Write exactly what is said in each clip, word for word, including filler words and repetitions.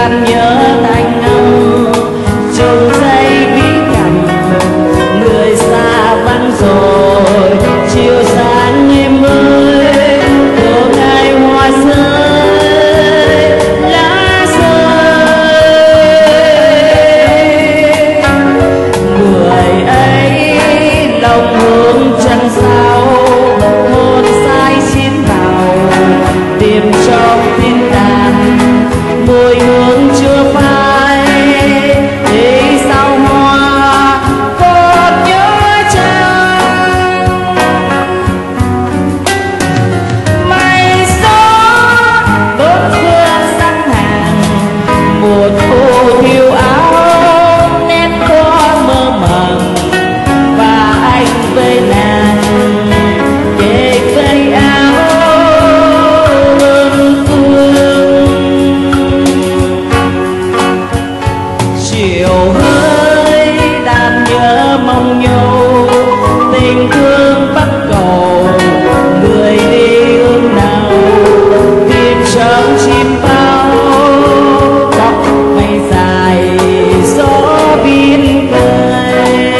đàn nhớ thành năm chung dây bí cảnh người xa vắng rồi chiều sáng em ơi của ngày hoa rơi lá rơi người ấy lòng hướng chân sao hôn say xin vào tìm trong tin đàn mùi hương chưa phai để sao hoa còn nhớ chăng mây gió bớt hương sắc hàng một cô thiêu áo nét có mơ màng và anh với nàng để cây áo đơn phương chiều hơi đàn nhớ mong nhau tình thương bắt cầu người đi hướng nào tìm trong chim bao tóc mây dài gió biên cười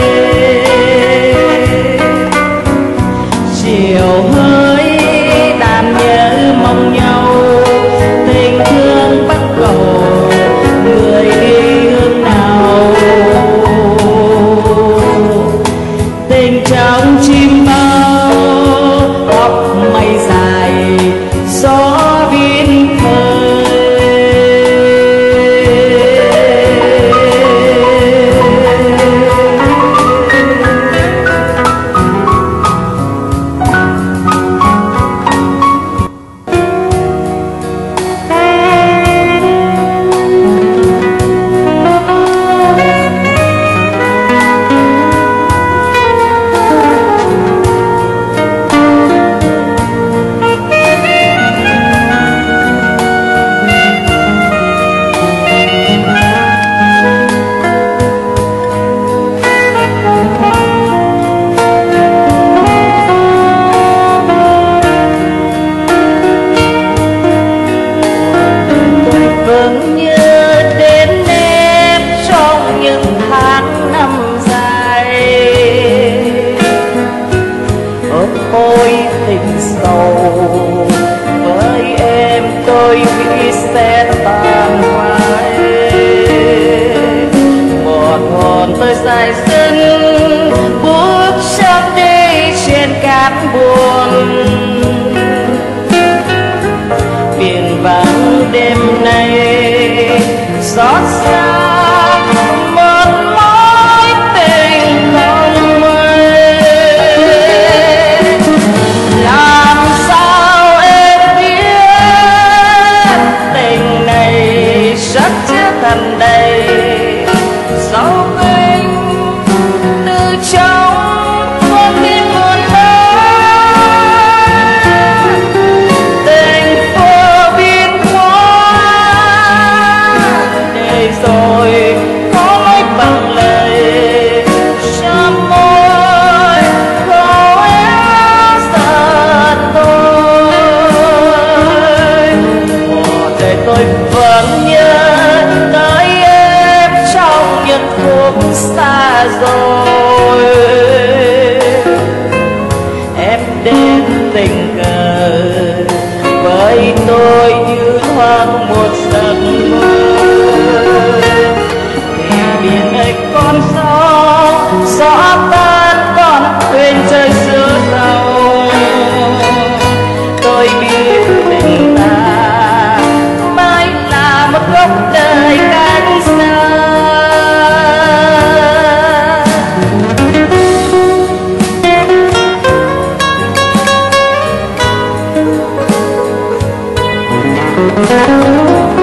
chiều hơi đàn nhớ mong nhau tình thương bắt cầu người đi hướng nào tình trong chim bao tóc mây dài gió biên khơi. Vẫn nhớ đến em trong những tháng năm dài ôm ôi tình sầu với em tôi nghĩ sẽ tan hoài một hồn tôi dài dứt bước sắp đi trên cát buồn biển vắng đêm nay xót xa một mối tình không mây làm sao em biết tình này sắp chưa thành đầy dấu vinh từ trong con tim buồn bã tình vô biên quá để rồi có mấy bằng lời trong môi khô éo giờ tôi một đời tôi vẫn nhớ tới em trong những phút xa rồi em đến tình cờ với tôi như thoáng một giấc mơ thì biển ấy con gió gió tan con quên trời xưa giàu tôi biết tình ta mãi là một góc đời cách xa Thank you.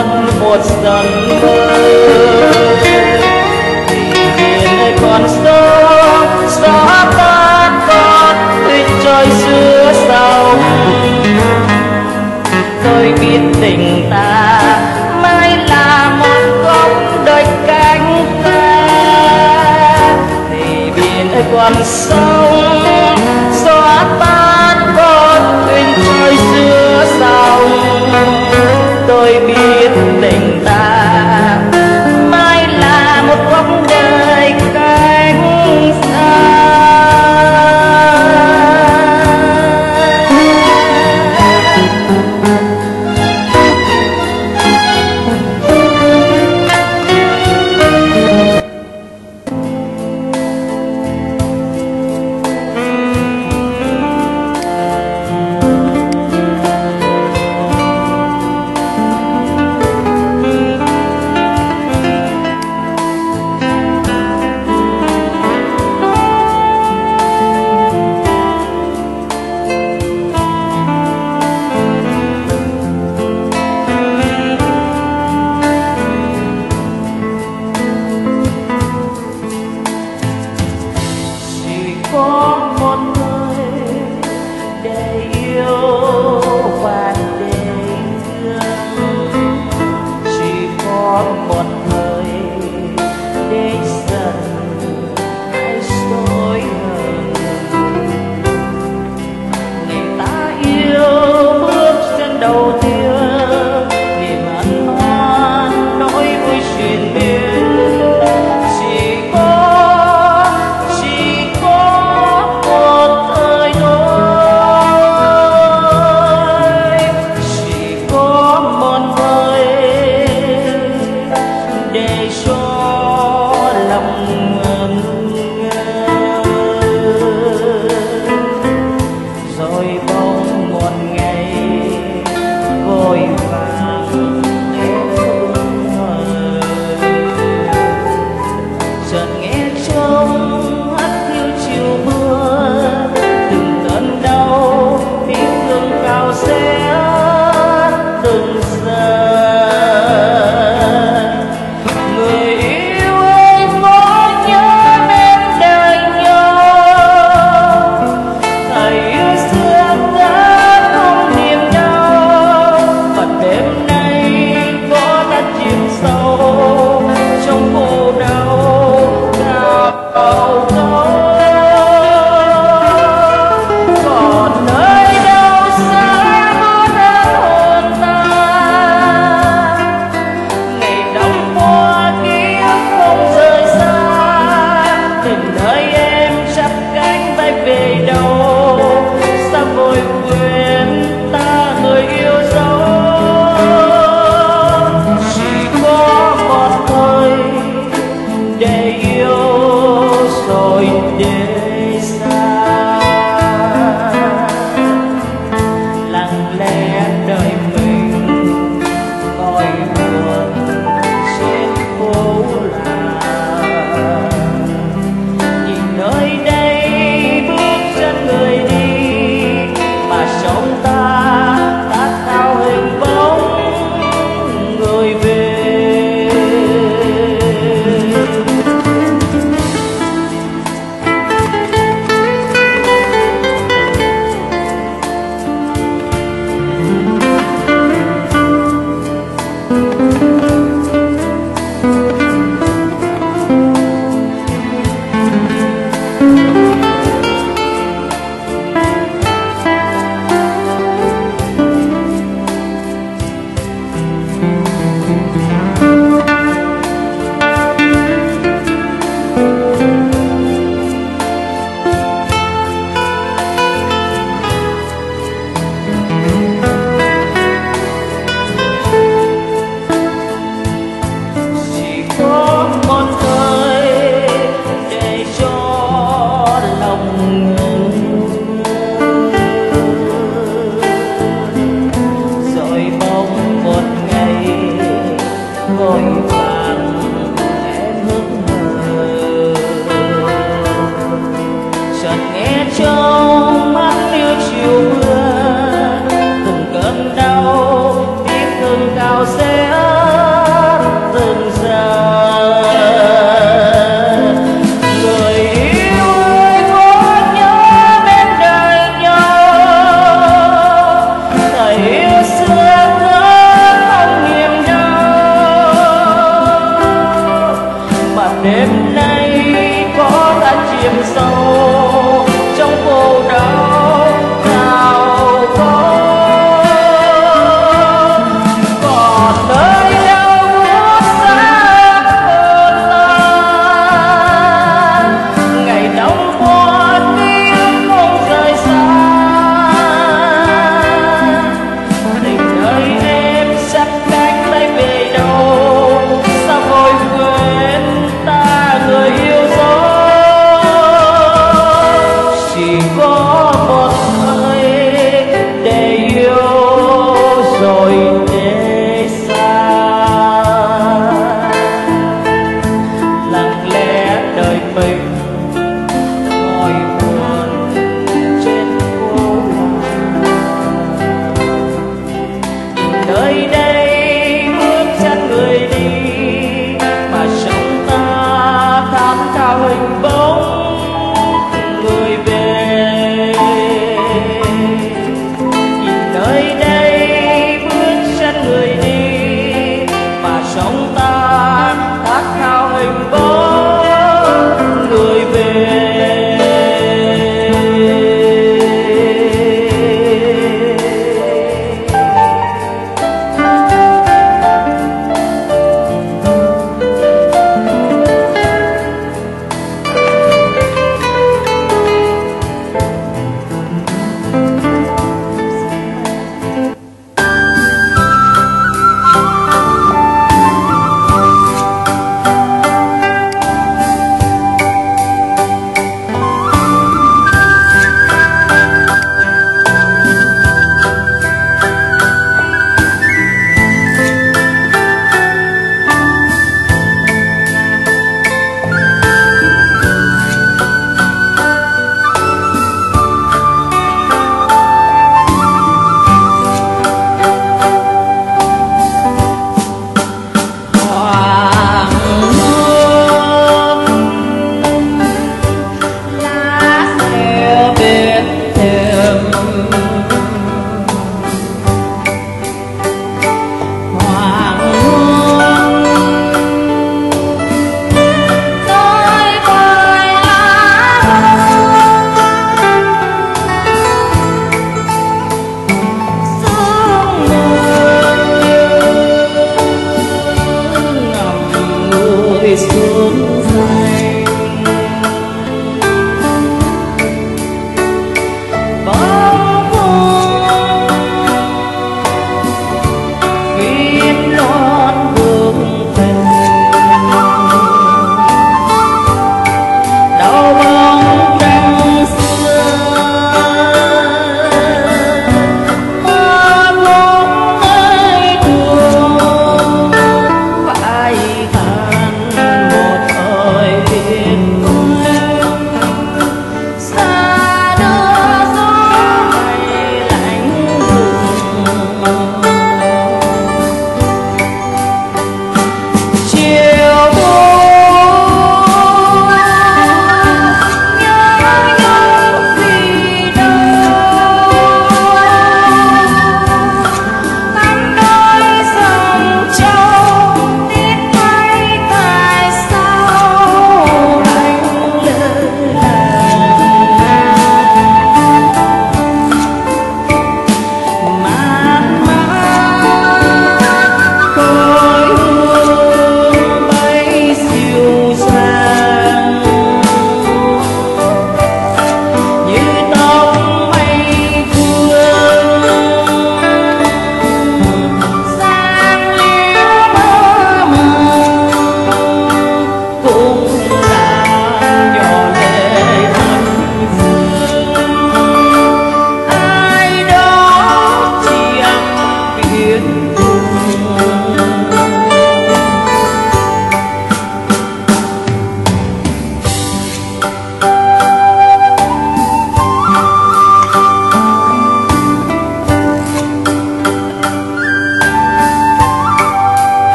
suốt một giấc mơ. Thì biển ơi còn gió gió tan con tuyết trôi giữa sông. Tôi biết tình ta mãi là một góc đôi cánh ta. Thì biển ơi còn sông gió tan con tuyết trôi giữa sông. Tôi biết tình ta mãi là một góc đời cánh xa.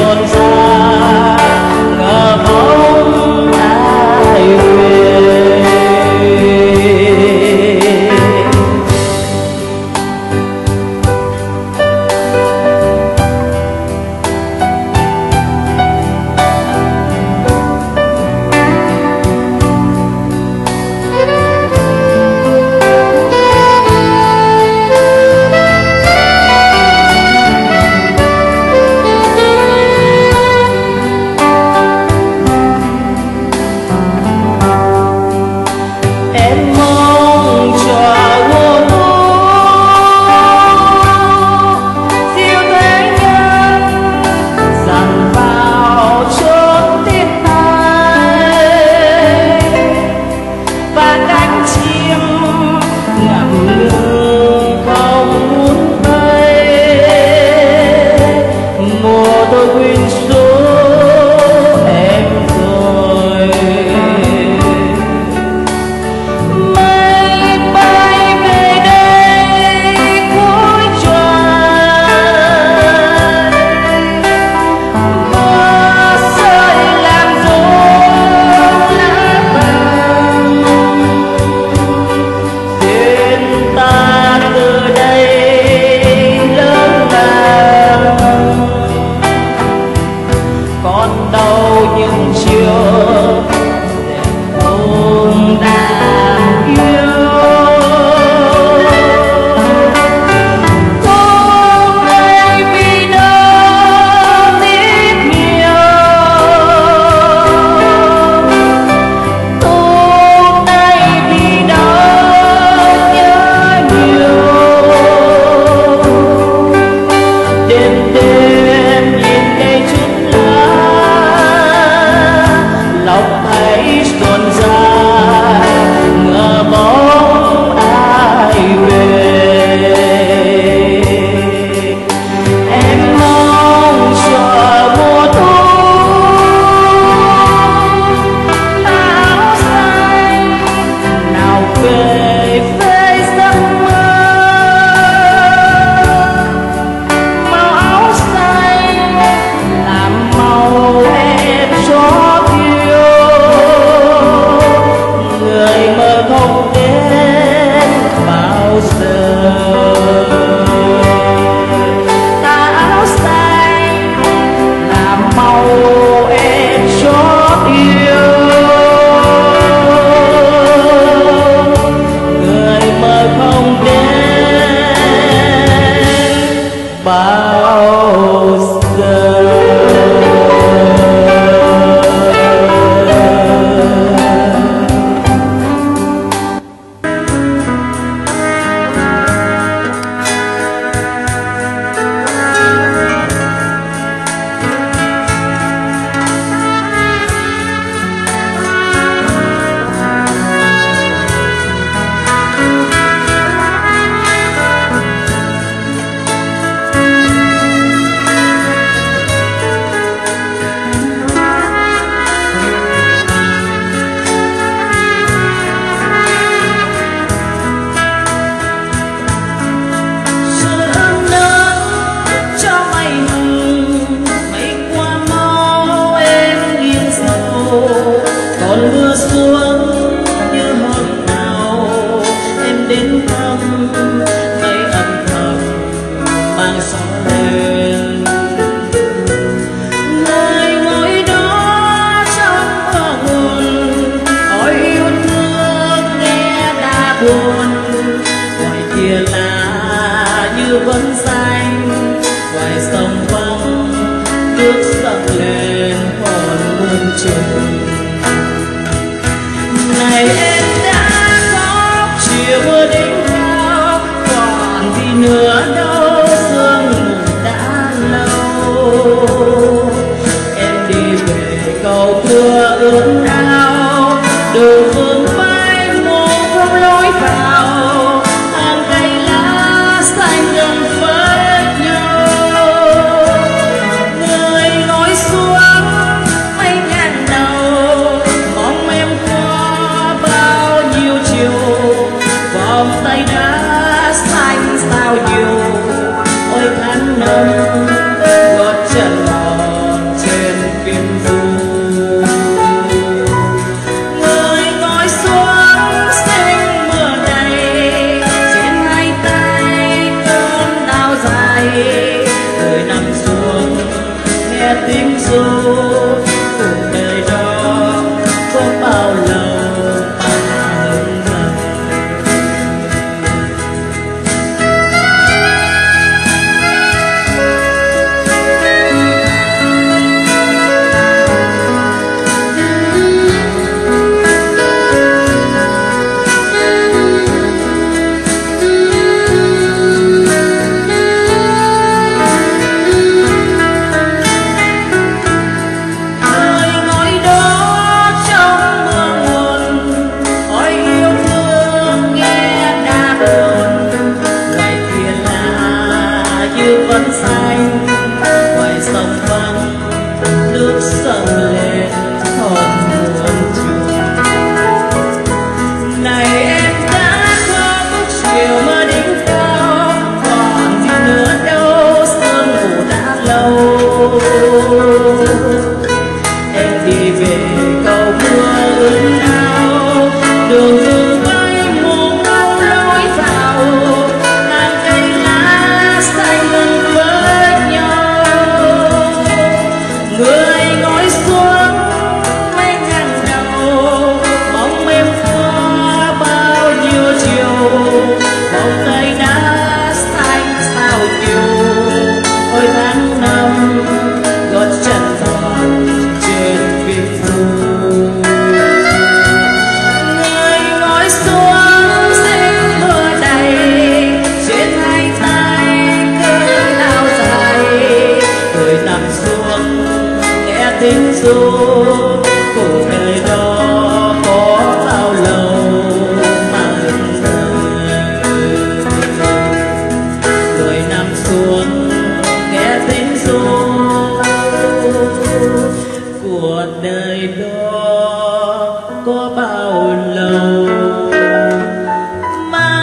dồn ra ngờ bóng ai về. vòng tay đá xanh sao nhiều nghe tiếng ru. Cuộc đời đó có bao lâu mà hững hờ. Vẫn xanh ngoài sông vắng, nước sông lên thon muôn trường. Này em đã có bước chiều mà đỉnh cao, còn gì nữa đâu, sương mù đã lâu. Em đi về cầu mưa ướt áo, đường từ bay mù câu lối vào. Người ngồi xuống mấy ngàn đầu, bóng em qua bao nhiêu chiều. Bóng cây đã xanh sao nhiều, ôi tháng năm gót chân tròn trên biên du. Người ngồi xuống xem mưa đầy, trên hai tay cơn lao dài. Người nằm xuống tiếng ru, cuộc đời đó có bao lâu mà hững hờ. Người nằm xuống nghe tiếng ru, cuộc đời đó có bao lâu mà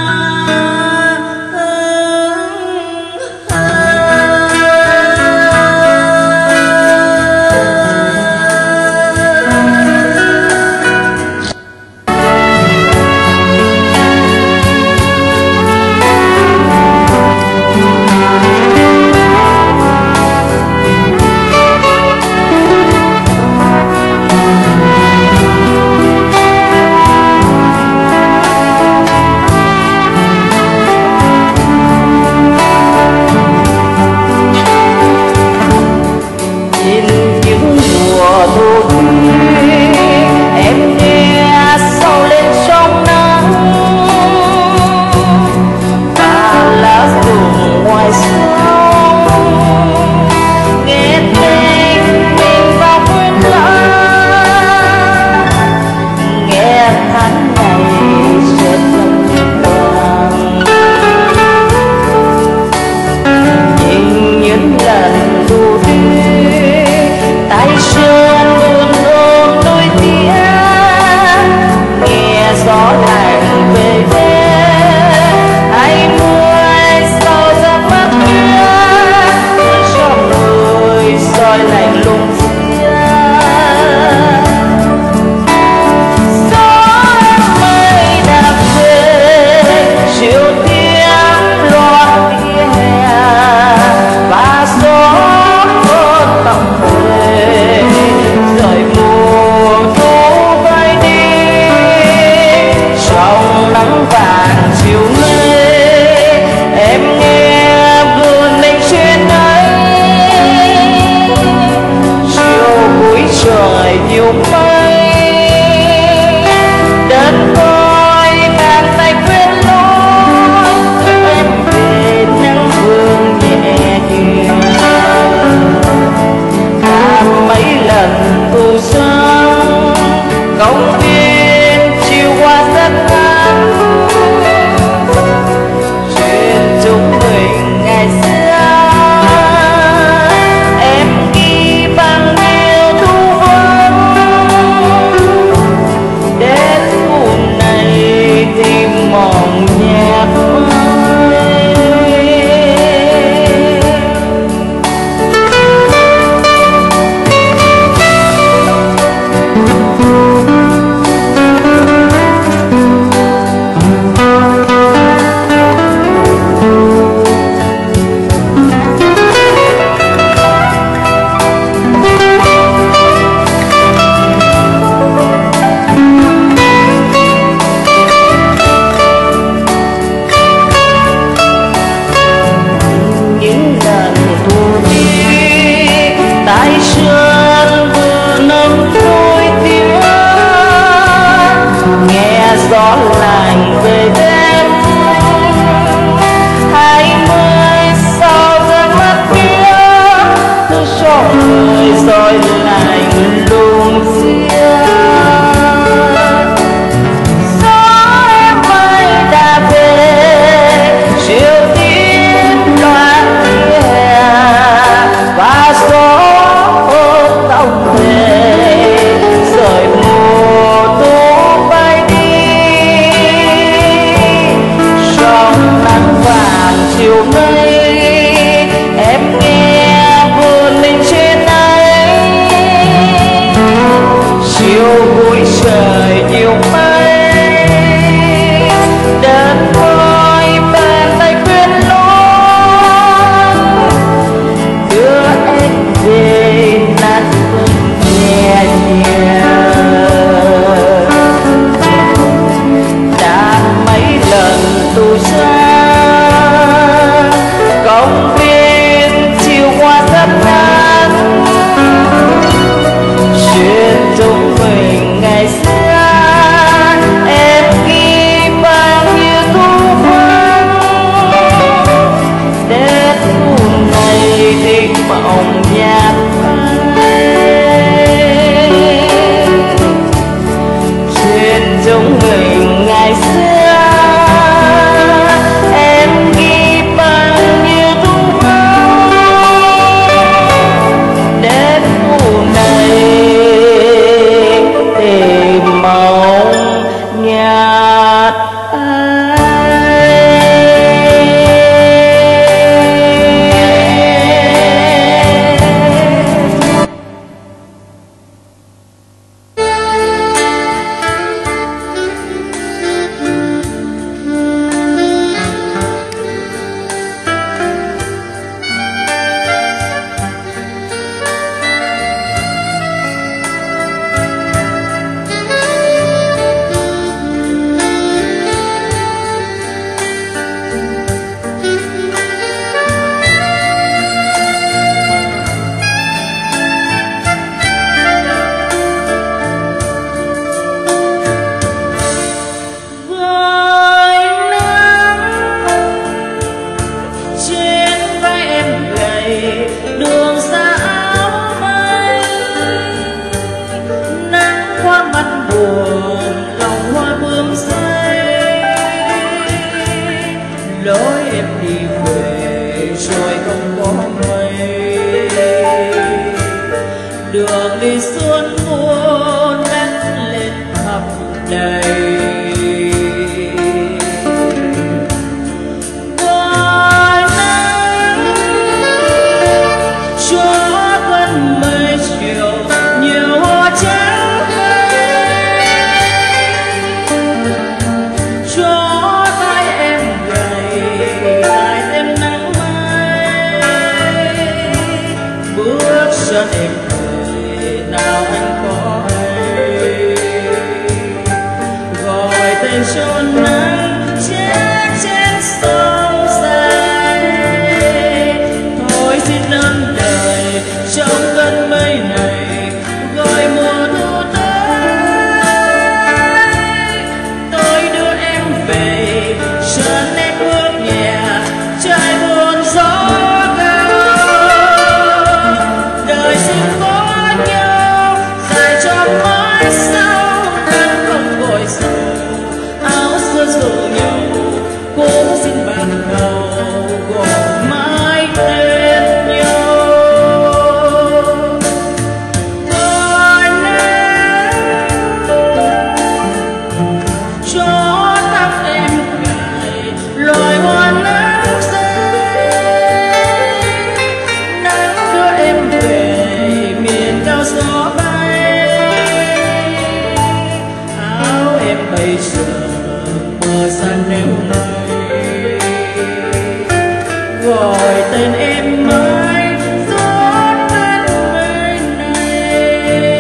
rồi lạnh lùng riêng. Gió em ơi đã về, chiều tím loạn hè và gió tóc về rồi mùa thu bay đi. Trong nắng vàng chiều nay em nghe buồn mình trên ấy. Chiều cuối trời nhiều mây, đơn môi bàn tay khuyên lối đưa em về nát hương nhẹ nhàng. Đã mấy lần tôi ra công viên chiều qua thấp nắng, chuyện chúng mình ngày xưa em ghi bao nhiêu thu vắng. Đến thu này thì mộng nhạt phai, chuyện chúng mình ngày xưa em ghi bao nhiêu thu vắng. Đến thu này thì mộng nhạt lối em đi về rồi không có mây. Đường đi xuân muôn nắng lên khắp đầy. Gọi nắng cho cơn mây chiều nhiều hoa trắng cho tay em gầy dài thêm nắng mai. Bước chân em về nào anh có hay gọi tên cho nắng chết trên sông dài. Thôi xin ơn đời trong cơn mây này gọi mùa thu tới. Tôi đưa em về chân em bước nhẹ trời buồn gió cao. Đời xin có nhau dài cho mãi sau nắng không vội sầu. Áo xưa rủ nhau cũng xin ban đầu gồm mãi tên nhau. Gọi nắng cho tóc em gầy loài hoa nắng rơi. Nắng đưa em về miền cao gió bay. Áo em bây giờ mờ xa nếu nay gọi tên em mới gió cơn mây này.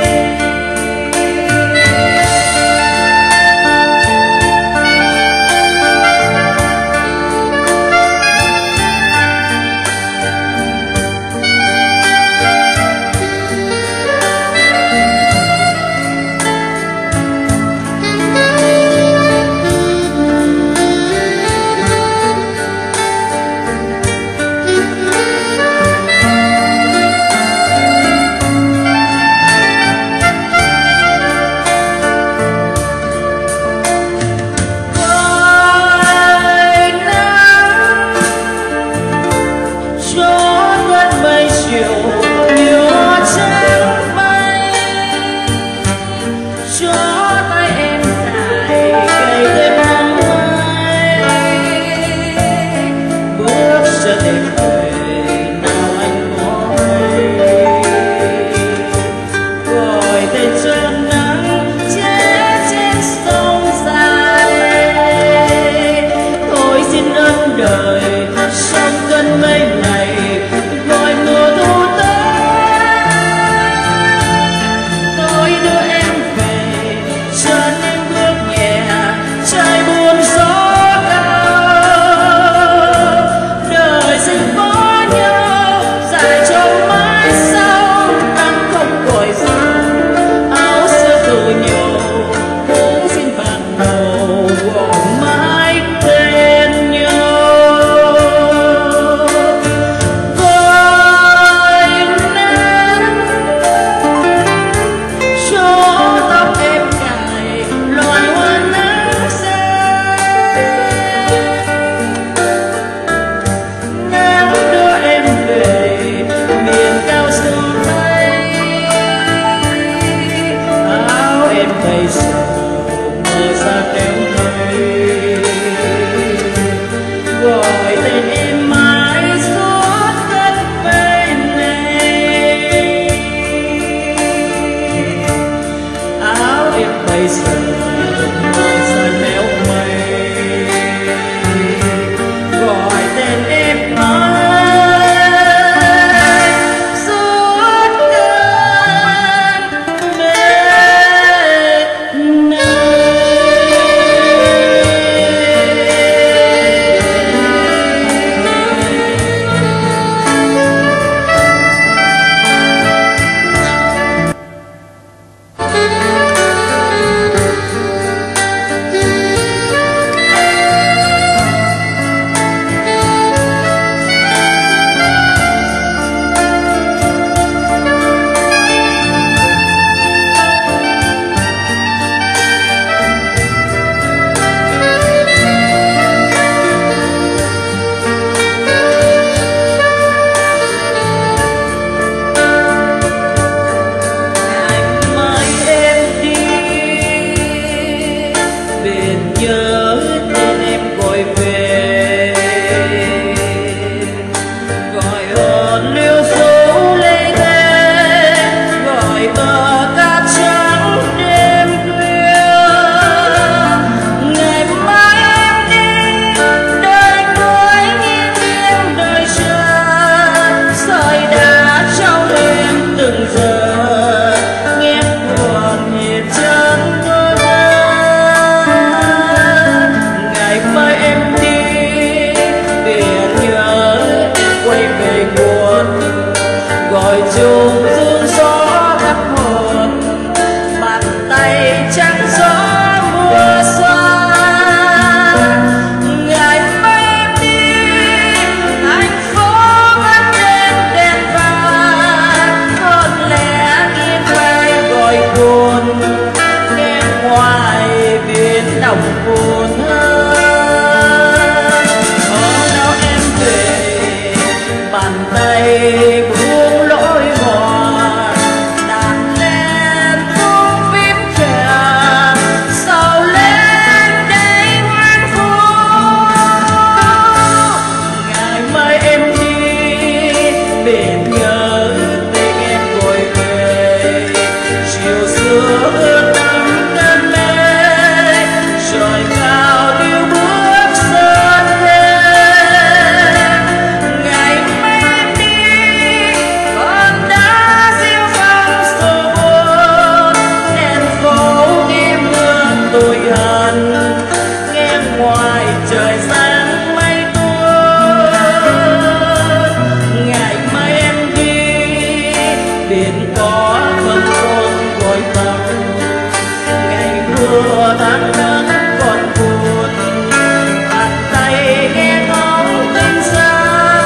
biển có không ôm gọi tàu ngày mưa tháng nắng còn buồn bàn tay nghe ngóng tình xa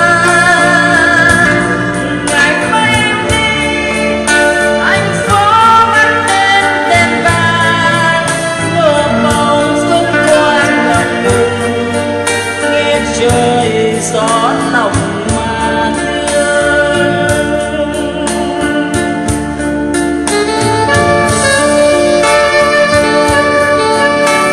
ngày mai em đi anh phố mắt lên đèn vàng mưa màu xung quanh ngập ngừng nghe trời gió lòng mà thương.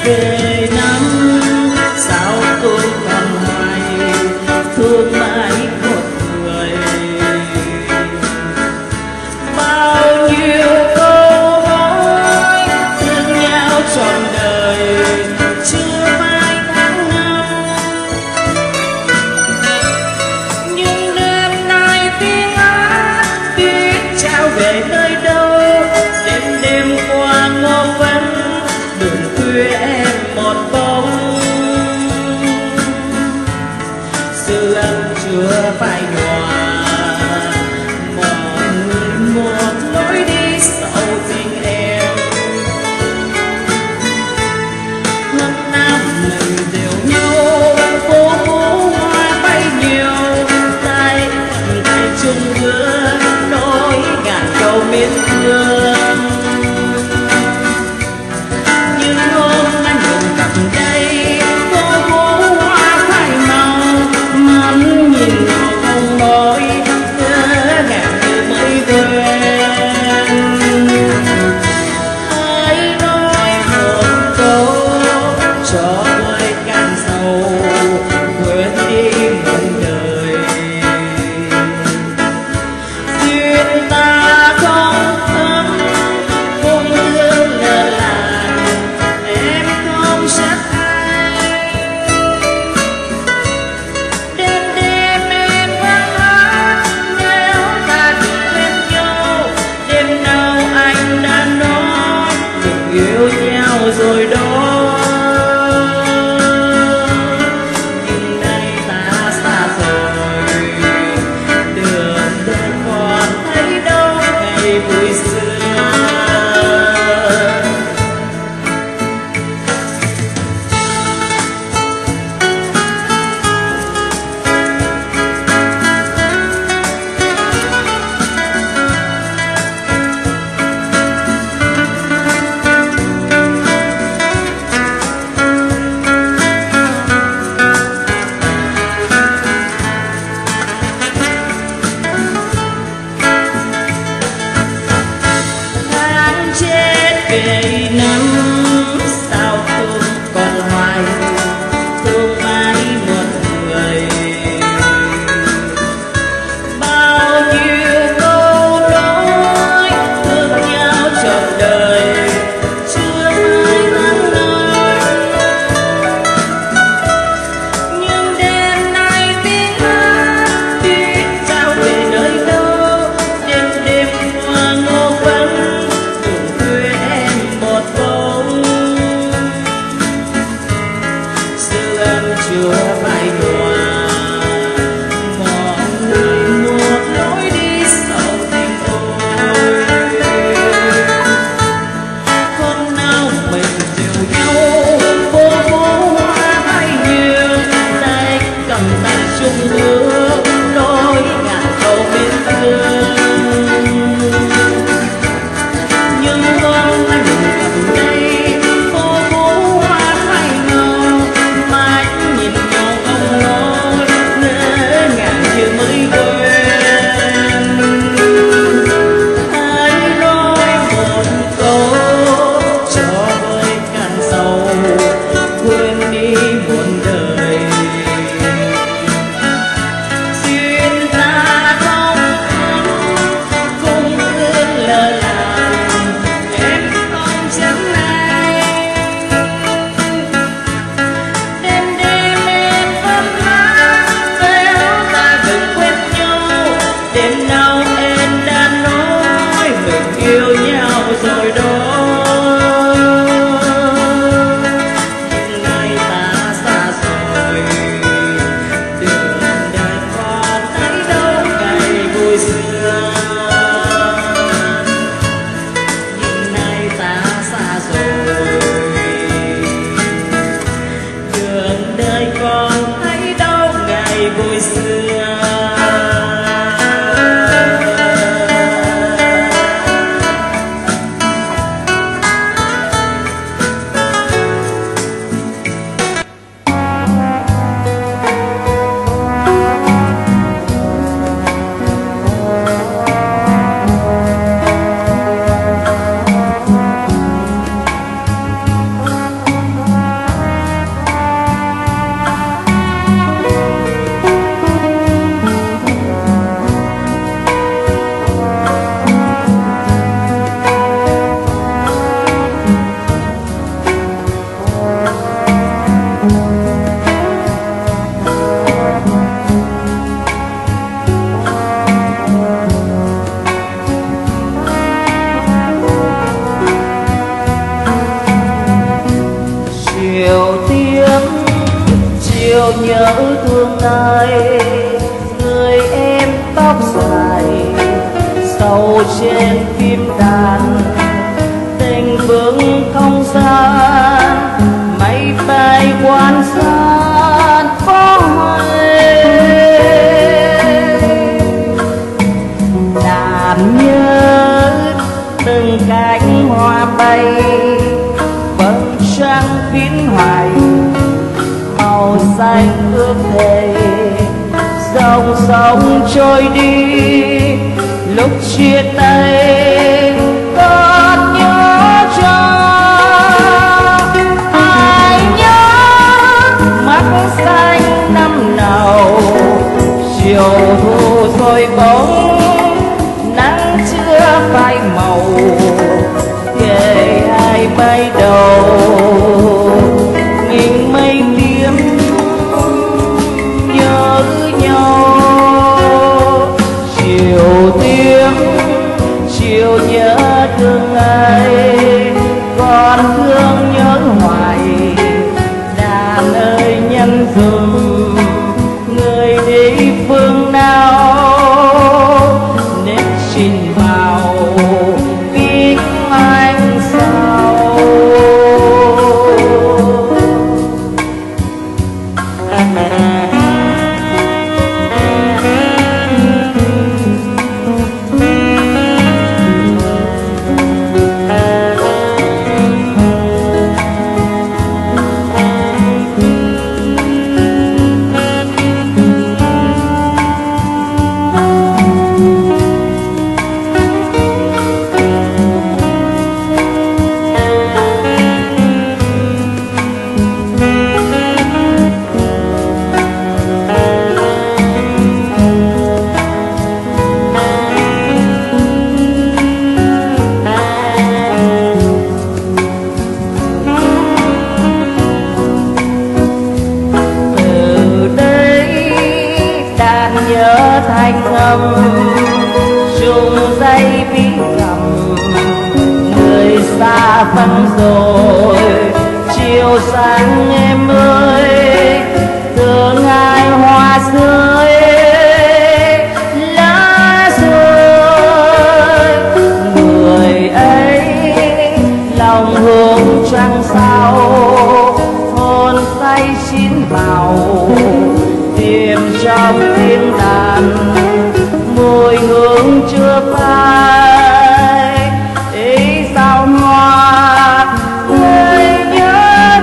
về năm sao tôi còn hoài thương mãi một người. Bao nhiêu câu nói thương nhau trọn đời chưa phai tháng năm, nhưng đêm nay tiếng hát biết trao về nơi đâu. Đêm đêm qua ngô vấn đường khuya em một bóng, dư âm chưa phai nhòa mọi người một lối đi sau tình em. Hôm nào mình đều nhau phố phố hoa bay nhiều, tay cầm tay chung bước nối ngàn câu miên thương. Nhưng hôm anh ngừng cầm tay phố phố hoa phai màu, mắm nhìn nhau không mỏi ngỡ ngàng như mới quen. Hãy nói một câu cho tôi càng sâu quên đi muôn đời. Duyên ta không thấm không thương lỡ làng, em không trách ai. Đêm đêm em vẫn hát nếu ta được bên nhau. Đêm nào anh đã nói mình yêu nhau rồi đó, nhưng nay ta xa rồi, đường đơn còn thấy đâu ngày vui xưa. Tháng chết về năm sao không còn hoài thương mãi một người. Bao nhiêu câu nói thương nhau trọn đời chưa ai tháng năm, nhưng đêm nay tiếng hát biết trao về nơi đâu. Đêm đêm qua ngô vấn đường khuya em một bóng, dư âm chưa phai nhòa mọi người một lối đi sau tình ôi. Hôm nào mình đều nhau phố phố hoa bay nhiều, tay cầm tay chung bước nối ngàn câu miên thương. Nhưng hôm anh cầm tay phố phố hoa phai màu, mãi nhìn nhau không chiều tiếng chiều nhớ thương ai, người em tóc dài sầu trên phim đàn, tình vương không gian máy bay quan sát có hay. Làm nhớ từng cánh hoa bay vầng trăng phiến hoài màu xanh ước thề, dòng sông trôi đi lúc chia tay con nhớ cho ai nhớ mắt xanh năm nào chiều thu rồi bóng nắng chưa phai màu kề hai bay đầu nghìn mây tiêm nhớ nhau. Chiều tiếng chiều nhớ thương ai, còn thương nhớ hoài đàn ơi nhân dùm người đi phương nào nên xin vào biết anh sao. Nhớ thanh âm chung dây bí cầm người xa phân rồi chiều sáng em ơi thương ai hoa rơi lá rơi người ấy lòng hướng trăng sao hôn say chín màu tìm trong tiếng đàn mùi hương chưa phai ý sao hoa người nhớ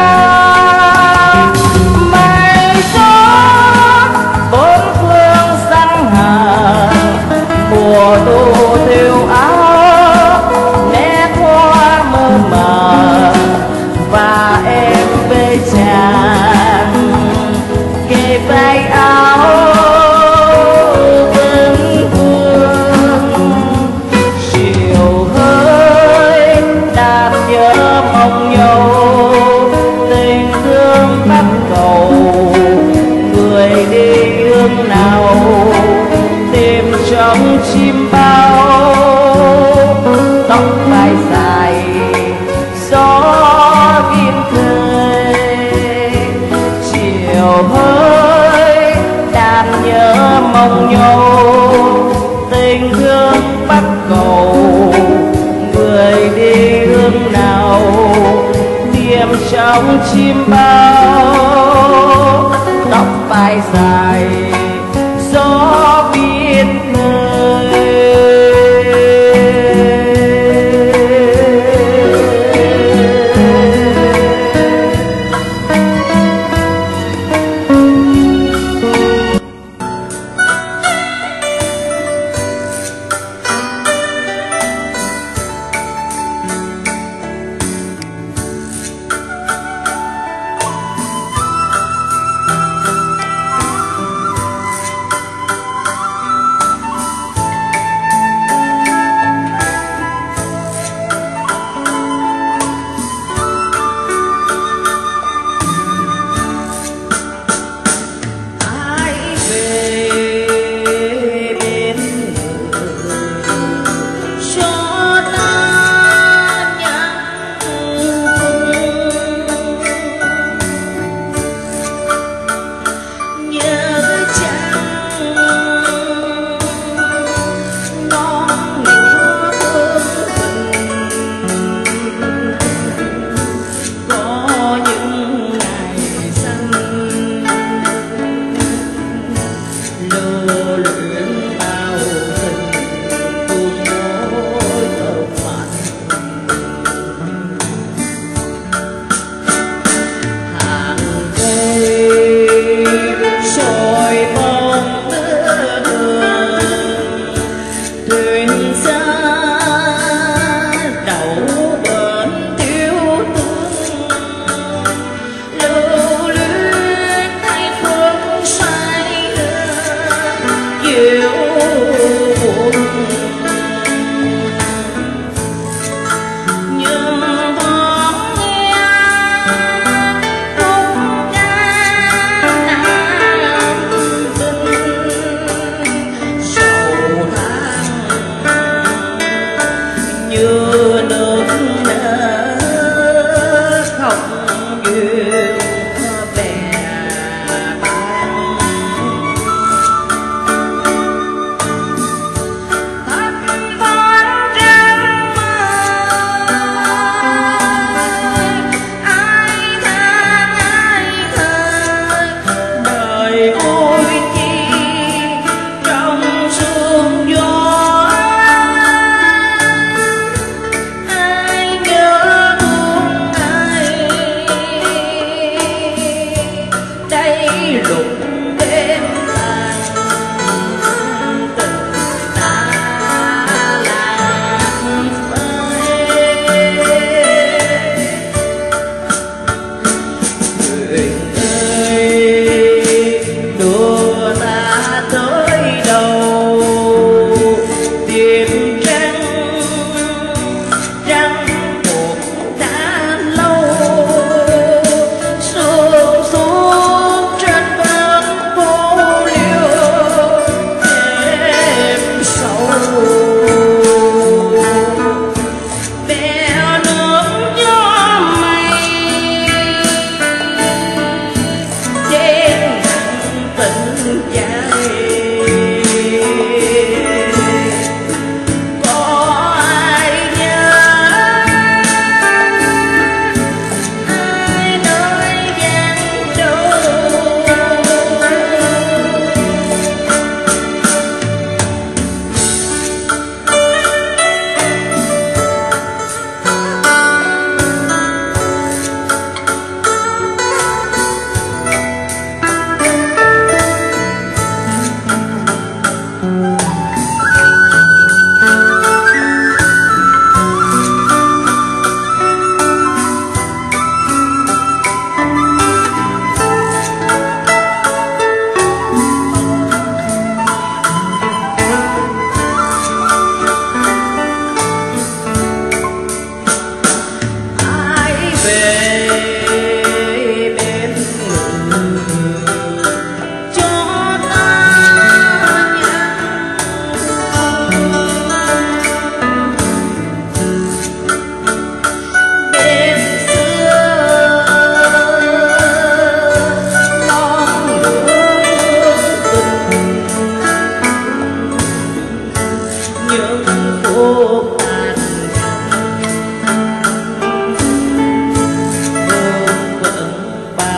ra mây gió bốn phương sang hàng mùa thu thêu áo nét hoa mơ màng và em về chàng kề vai áo vẫn vương. Chiều hơi đạp nhớ mong nhau tình thương bắt cầu người đi hướng nào tìm trong chim bao tóc vai dài gió biên thời. Chiều hơi đàn nhớ mong nhau tình thương bắt cầu người đi hướng nào tìm trong chim bao tóc vai dài gió biết nơi.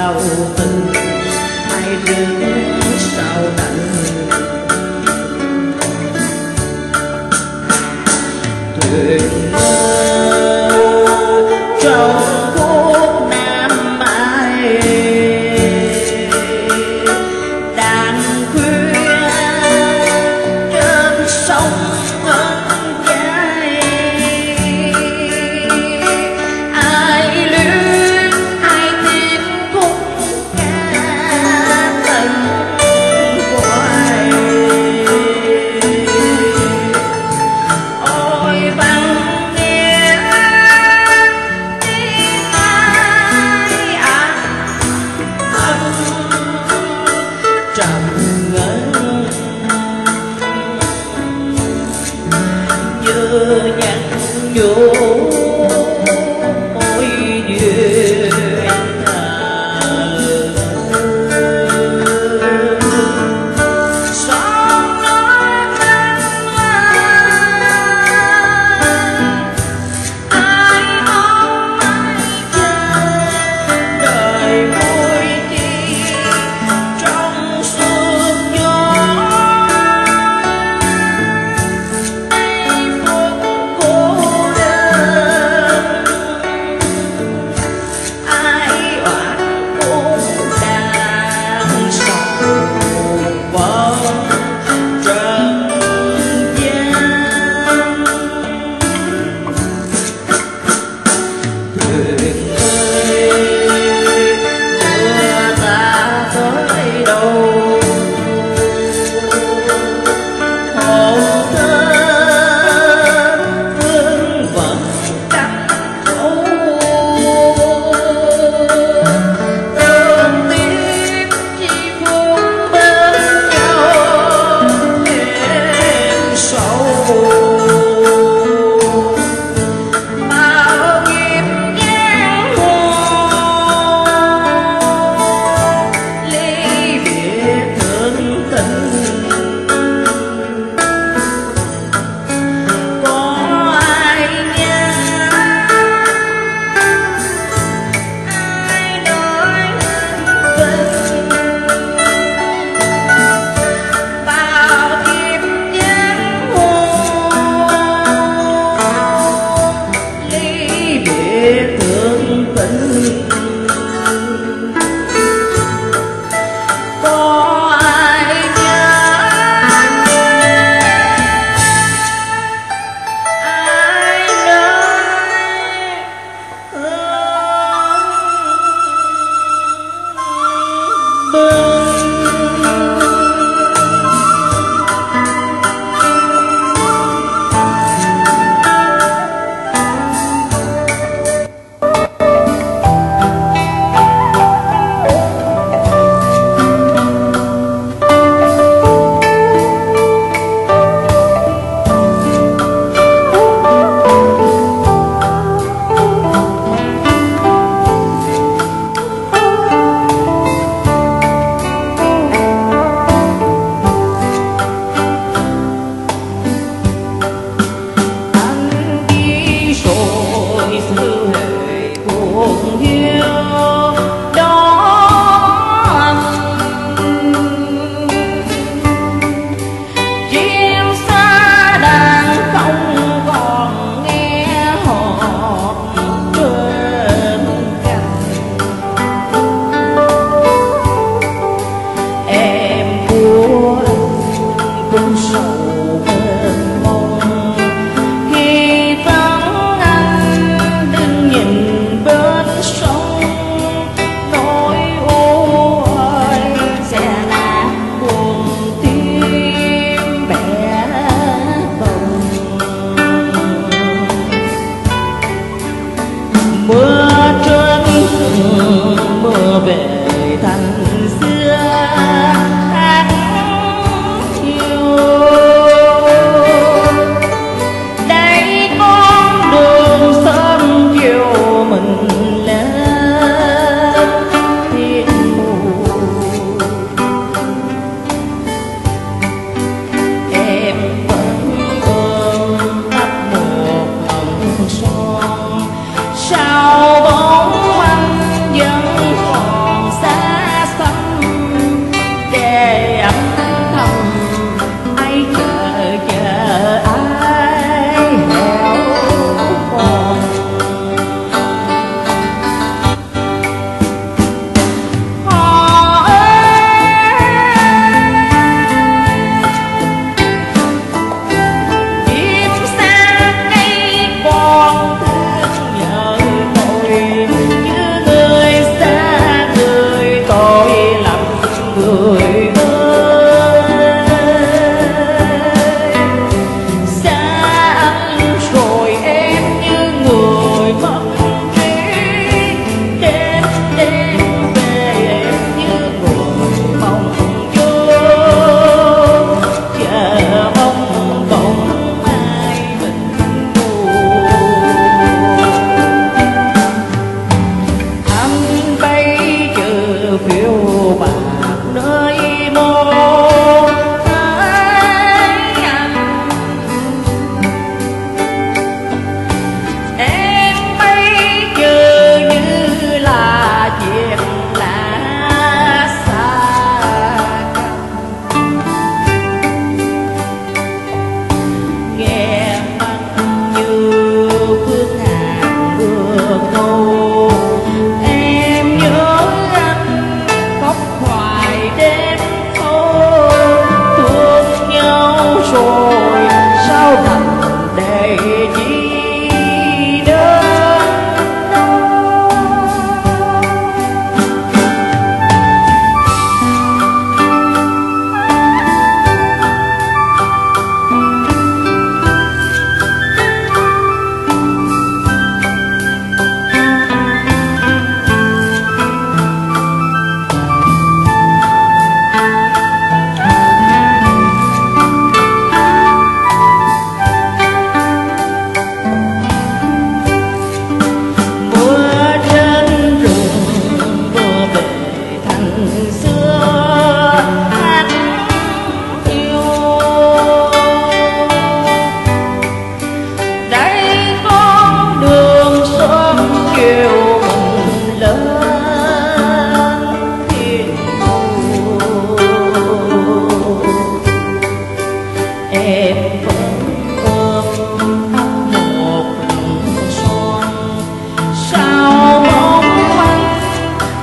bao tình ai đứng sau đành thuyền trong khúc Nam Mai đàn khuya trên sông ngân dài ai luyến ai tiếng khúc ca tình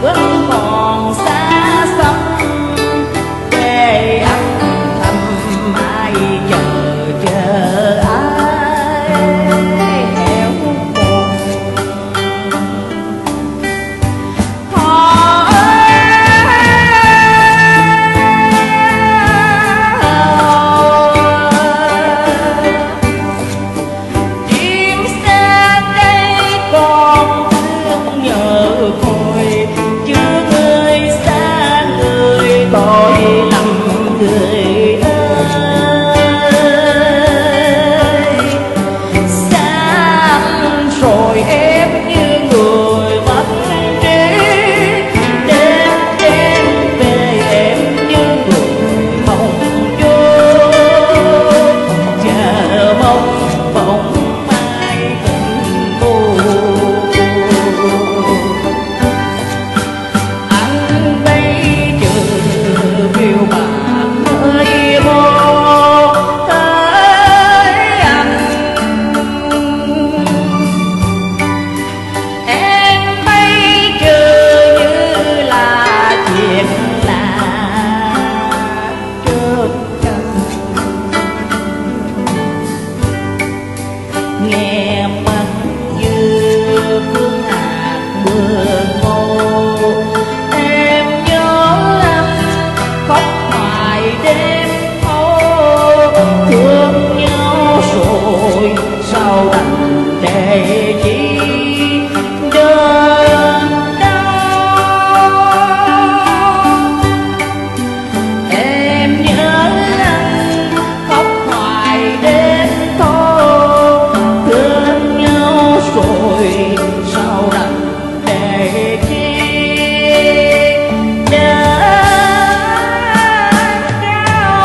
vẫn còn xa xăm để âm thầm ai chờ chờ ai héo mòn. Họ chim xa đây còn thương nhớ côi, chưa người xa người tội lầm người ơi. Xa rồi em như người mất trí, đêm đêm về em như người mộng vô, chờ mong bóng mai tình buồn. Anh bây giờ phiêu bạt nơi vô tới anh, em bây giờ như là chuyện lạ trên trần. Nghe mắt như phương hạt mưa ngô, em nhớ anh khóc hoài đêm thâu, thương nhau rồi sao đành để chi đớn đau. Em nhớ anh khóc hoài đêm thâu, thương nhau rồi sao đành để chi đớn đau.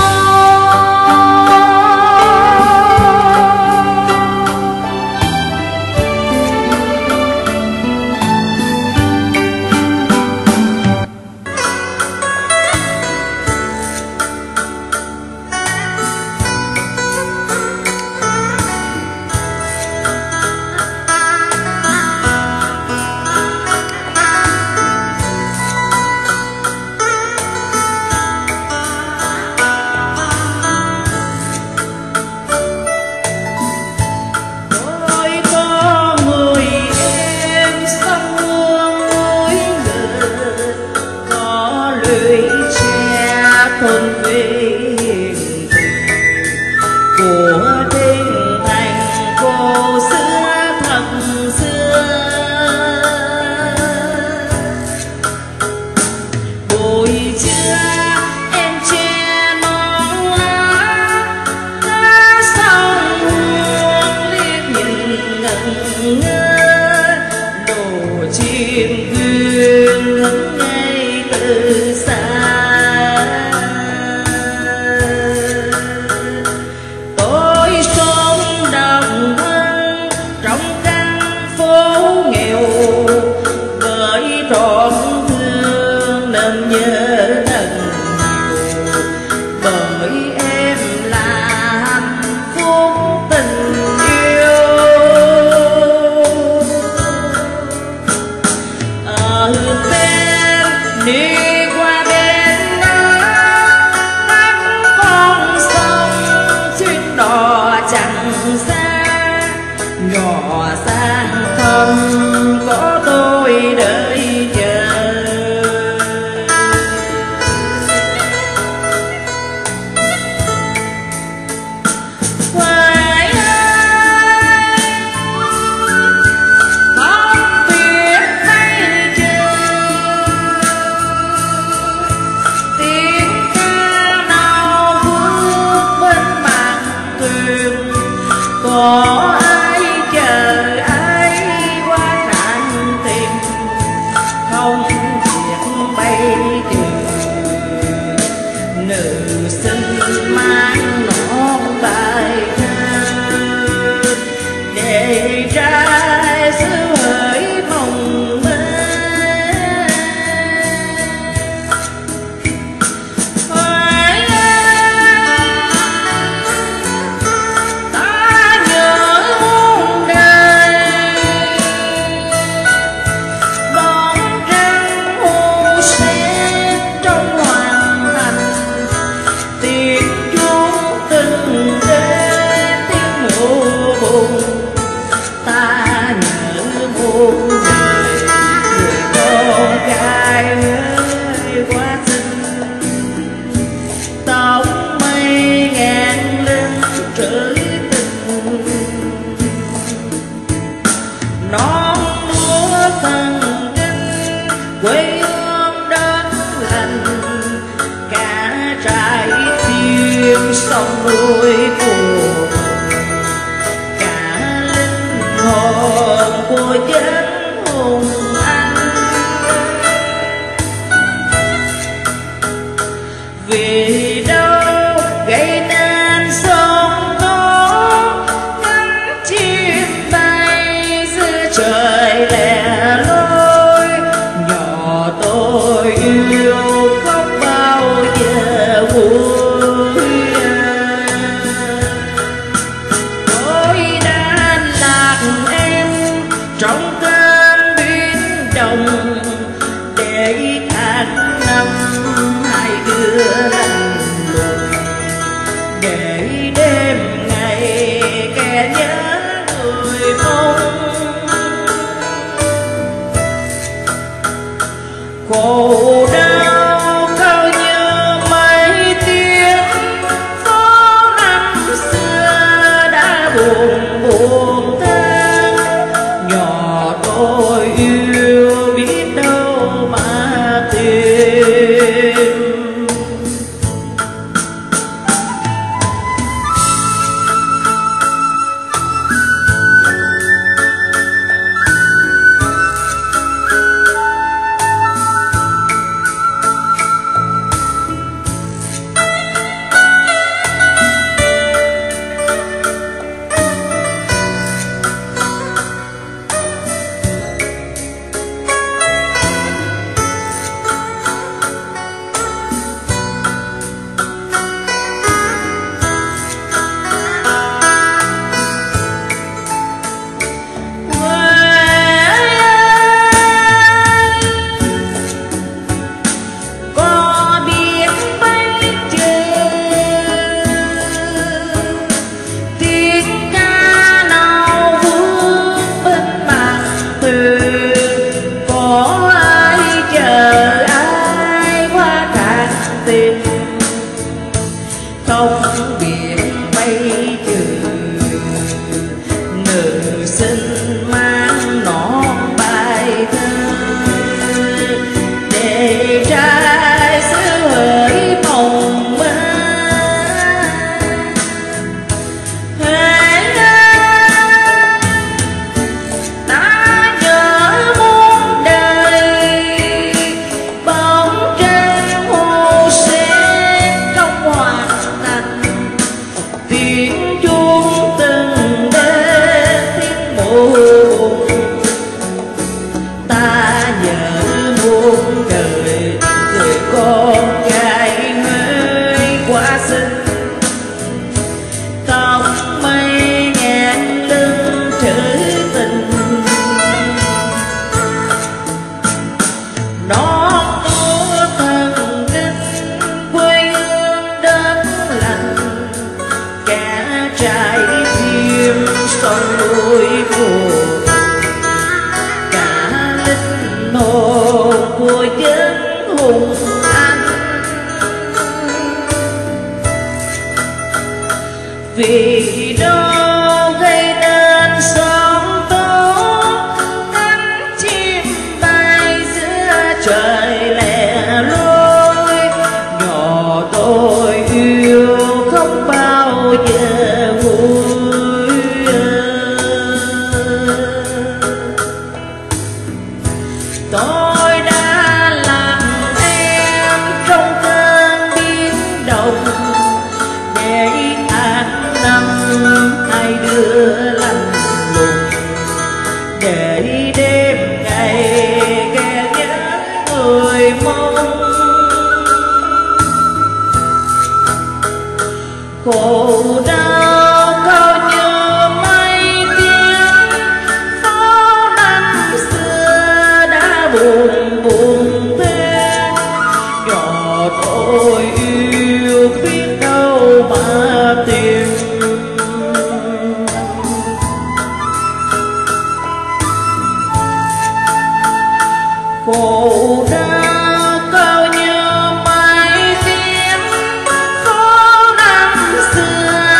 Tôi có người em sông hương núi ngự, có lưỡi tre thôn quê hiền của đêm thành cô xưa thật xưa. Buổi trưa em che nón lá, lá sông hương liếc nhìn ngẩn ngơ, đồ chim quyên ngẩn ngây từ xa. Tôi sống đồng thân trong căn phố nghèo, với trọn thương nên nhớ nần nhiều, bởi em là hạnh phúc tình yêu. Ở bên đi qua bên nắng con sông, chuyến đò chẳng xa nhỏ sang không có tôi đợi chờ. Hoài ơi, không biết hay chưa, nuôi cuộc cả linh hồn của dân hùng anh. Vì đâu gây nên sóng gió cánh chim bay giữa trời lẻ loi, nhỏ tôi yêu không bao giờ vui. Tôi đã lạc em trong cơn biến động để tháng năm hai đứa lạnh lùng, để đêm ngày kẻ nhớ người mong. Khổ đau cao như mấy tiếng phố năm xưa đã buồn buồn than, nhỏ tôi yêu biết đâu mà tìm. Không biết mấy chữ nữ sinh mang nón bài thơ để trai xứ hỡi mộng mơ. Ta nhớ muôn đời bóng trăng hồ sẽ không hoàn thành, tiếng chuông từng đêm tiếng buồn. Ta nhớ muôn đời người con gái mới quá xinh, tóc mây ngàn lưng trữ tình. Nó có thần kinh quê hương đất lành, kẻ trái tim sông núi cuộc cả linh hồn của dân hùng anh. Vì đâu gây nên sóng tố cánh chim bay giữa trời lẻ loi, nhỏ tôi yêu không bao giờ vui. Tôi đã làm em trong cơn biến động để tháng năm hai đứa lạnh lùng, để đêm ngày kẻ nhớ người mong. Khổ đau cao như mây tiếng phố năm xưa đã buồn buồn thế, nhỏ tôi yêu biết đâu mà tìm. Khổ đau cao như mây tiếng phố năm xưa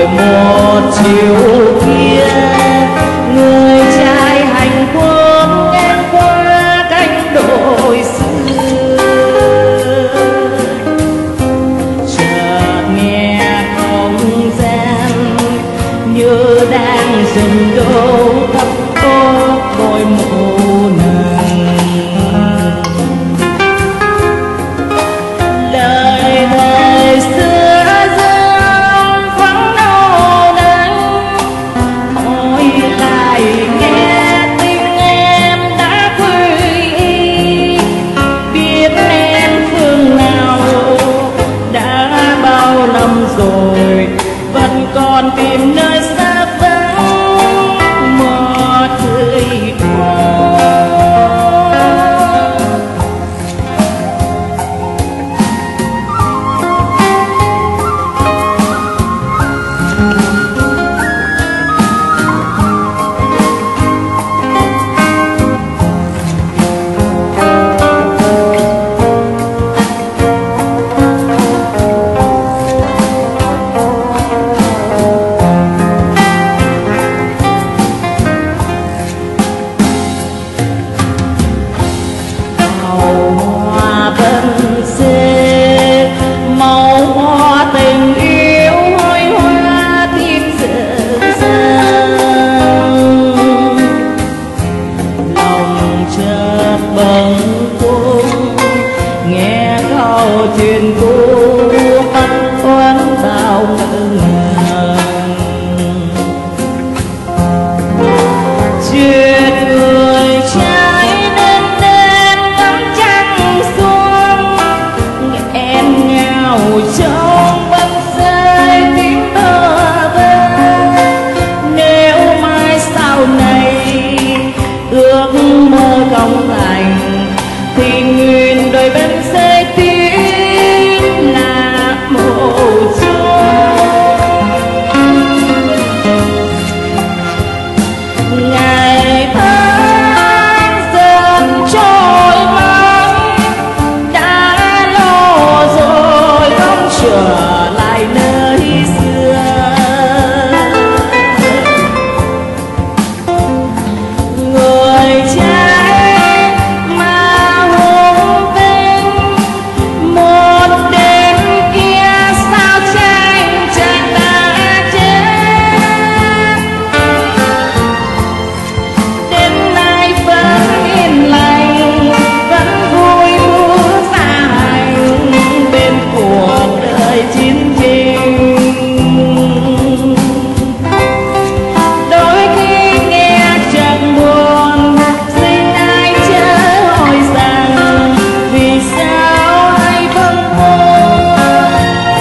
rồi một chiều kia người trai hành quân ngang qua cánh đồi xưa, chợt nghe không gian như đang dần đổ thấp có đôi mộ nàng. Lời thề xưa dương vắng đâu đây, ôi lại nghe tiếng em đã quỳ, biết em phương nào đã bao năm rồi vẫn còn tìm nơi xa vắng một người thôi. Chuyện cũ bắt oán bao ngỡ ngàng, chuyện người trai đêm đêm ngắm trăng xuống, nghẹn ngào trong băng rơi tiếng bơ vơ. Nếu mai sau này ước mơ không thành thì nguyện đôi bên sẽ tiếng là mồ chôn. Ngày tháng dần trôi mau đã lâu rồi không trở lại nơi xưa. Người trai mà hùng vinh một đêm kia sao tranh tranh đã chết, đêm nay vẫn yên lành vẫn vui vui xa hành bên cuộc đời chiến tranh. Đôi khi nghe chẳng buồn xin ai chớ hỏi rằng vì sao ai vẫn buồn.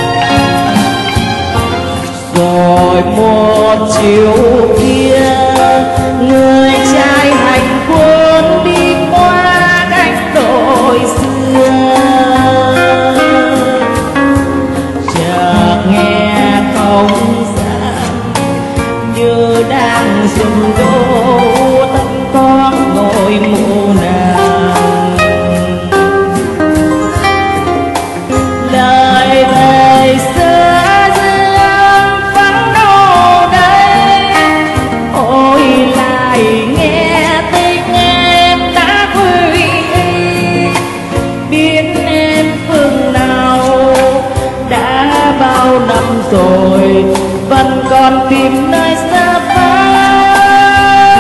Rồi một chiều kia người trai hành quân đi qua cánh đồi xưa, chợt nghe không gian như đang rung đổ tất có ngôi mộ nàng. Lời thề xưa dương vắng đâu đây, ôi lại nghe tiếng em đã quỳ, biết em phương nào đã bao năm rồi vẫn còn tìm nơi xa vắng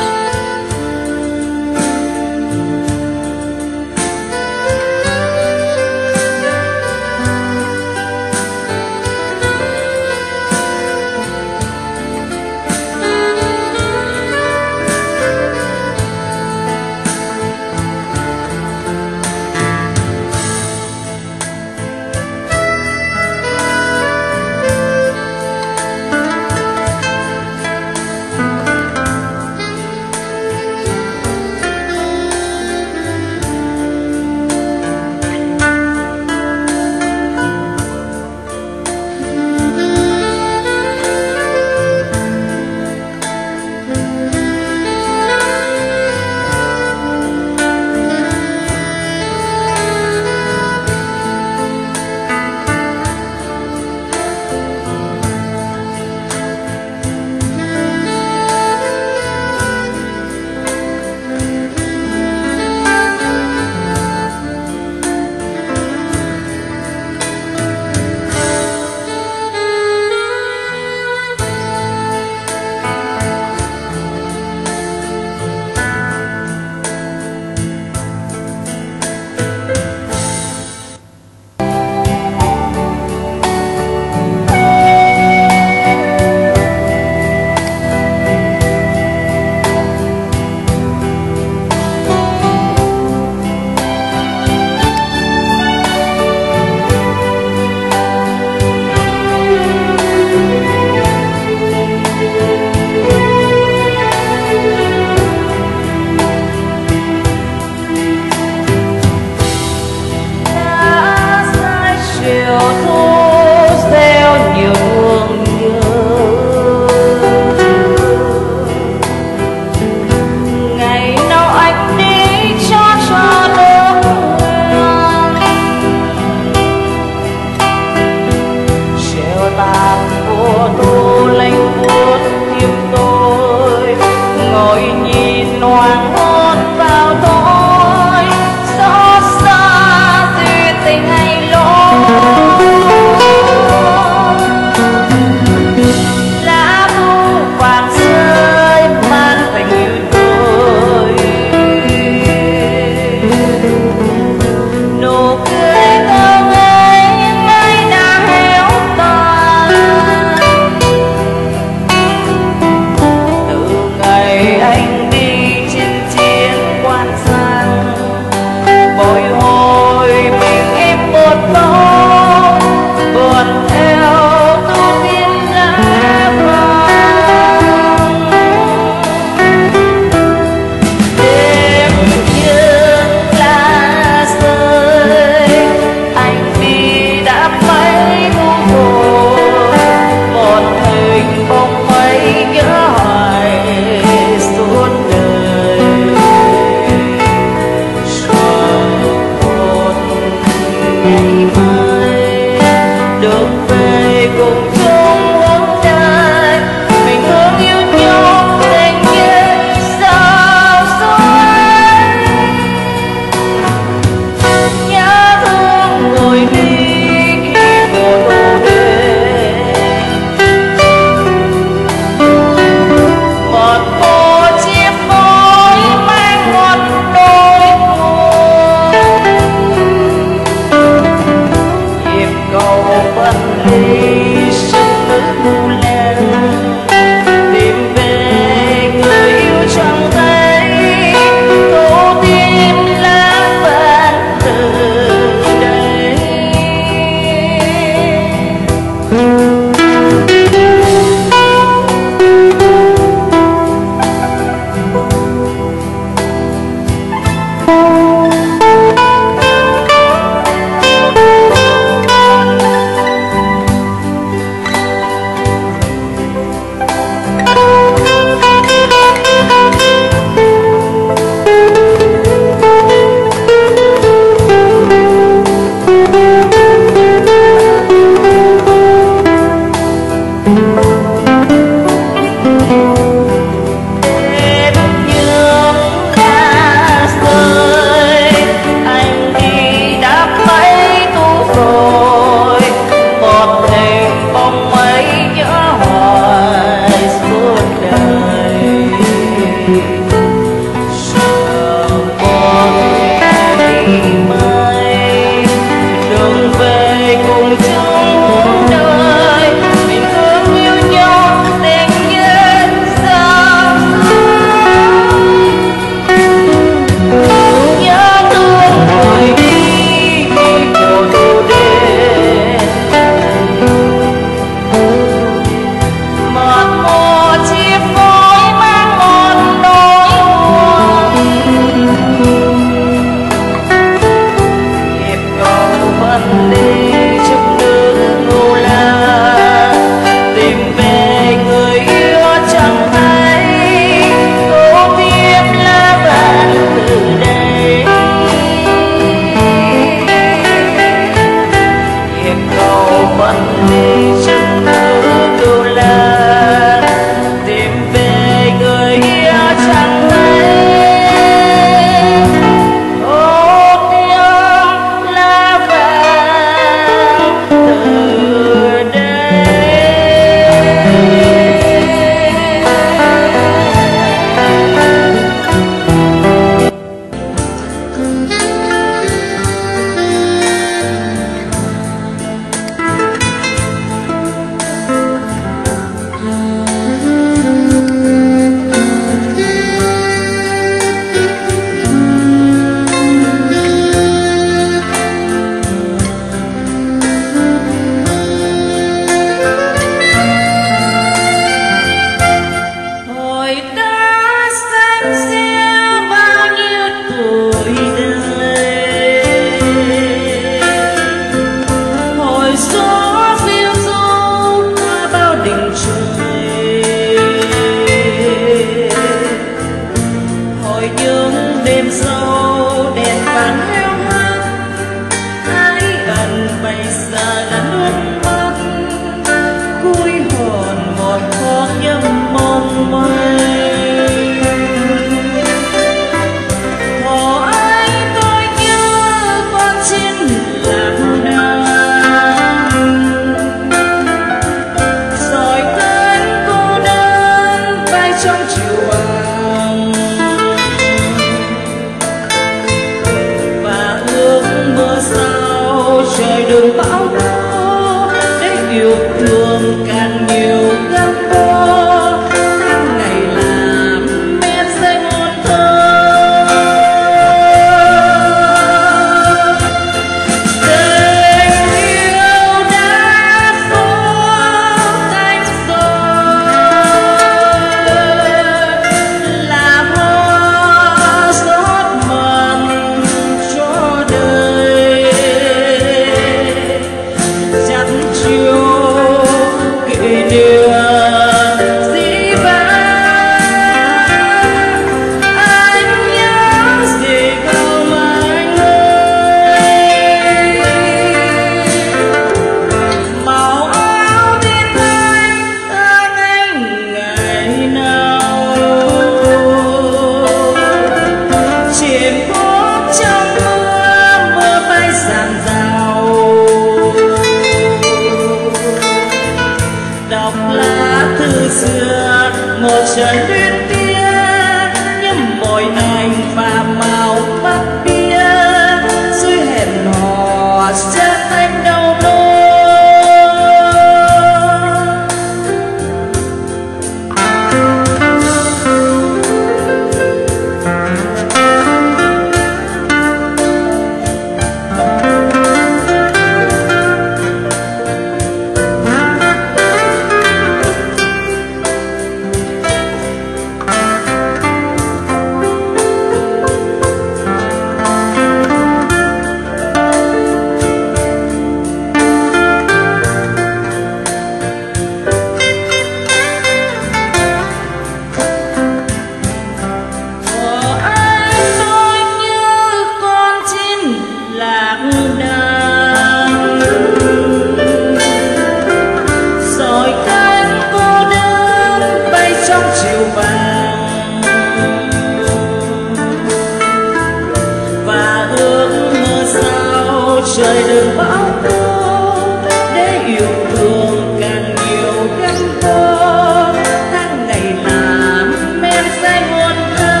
trời đừng bão tố để yêu thương càng nhiều gắn bó tháng ngày làm em say muôn thơ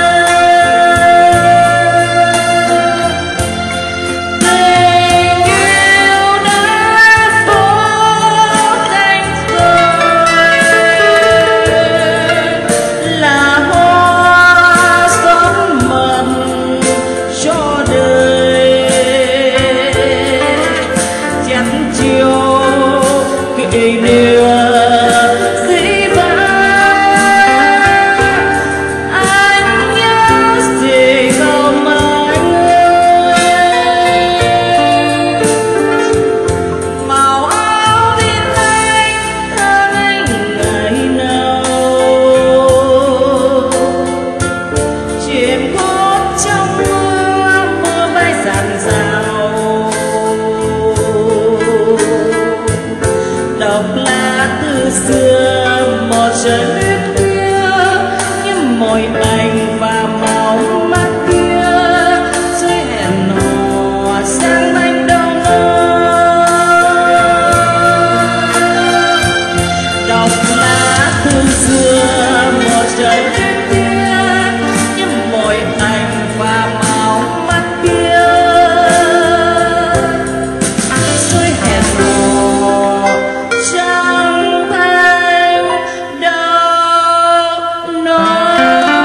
tình yêu đã phố thành rồi là hoa xóm mầm cho đời chẳng chiều kỷ niệm dĩ vãng anh nhớ gì không anh ơi màu áo biết anh thơ anh ngày nào chìm gót trong mưa mưa bay rạng rào đọc lá từ xưa một trời tuyết khuya nhưng môi anh và màu mắt kia dưới hẹn hò sang anh đâu đọc lá từ xưa một trời tuyết khuya nhưng môi anh và màu mắt kia dưới hẹn hò chẳng anh đâu nói.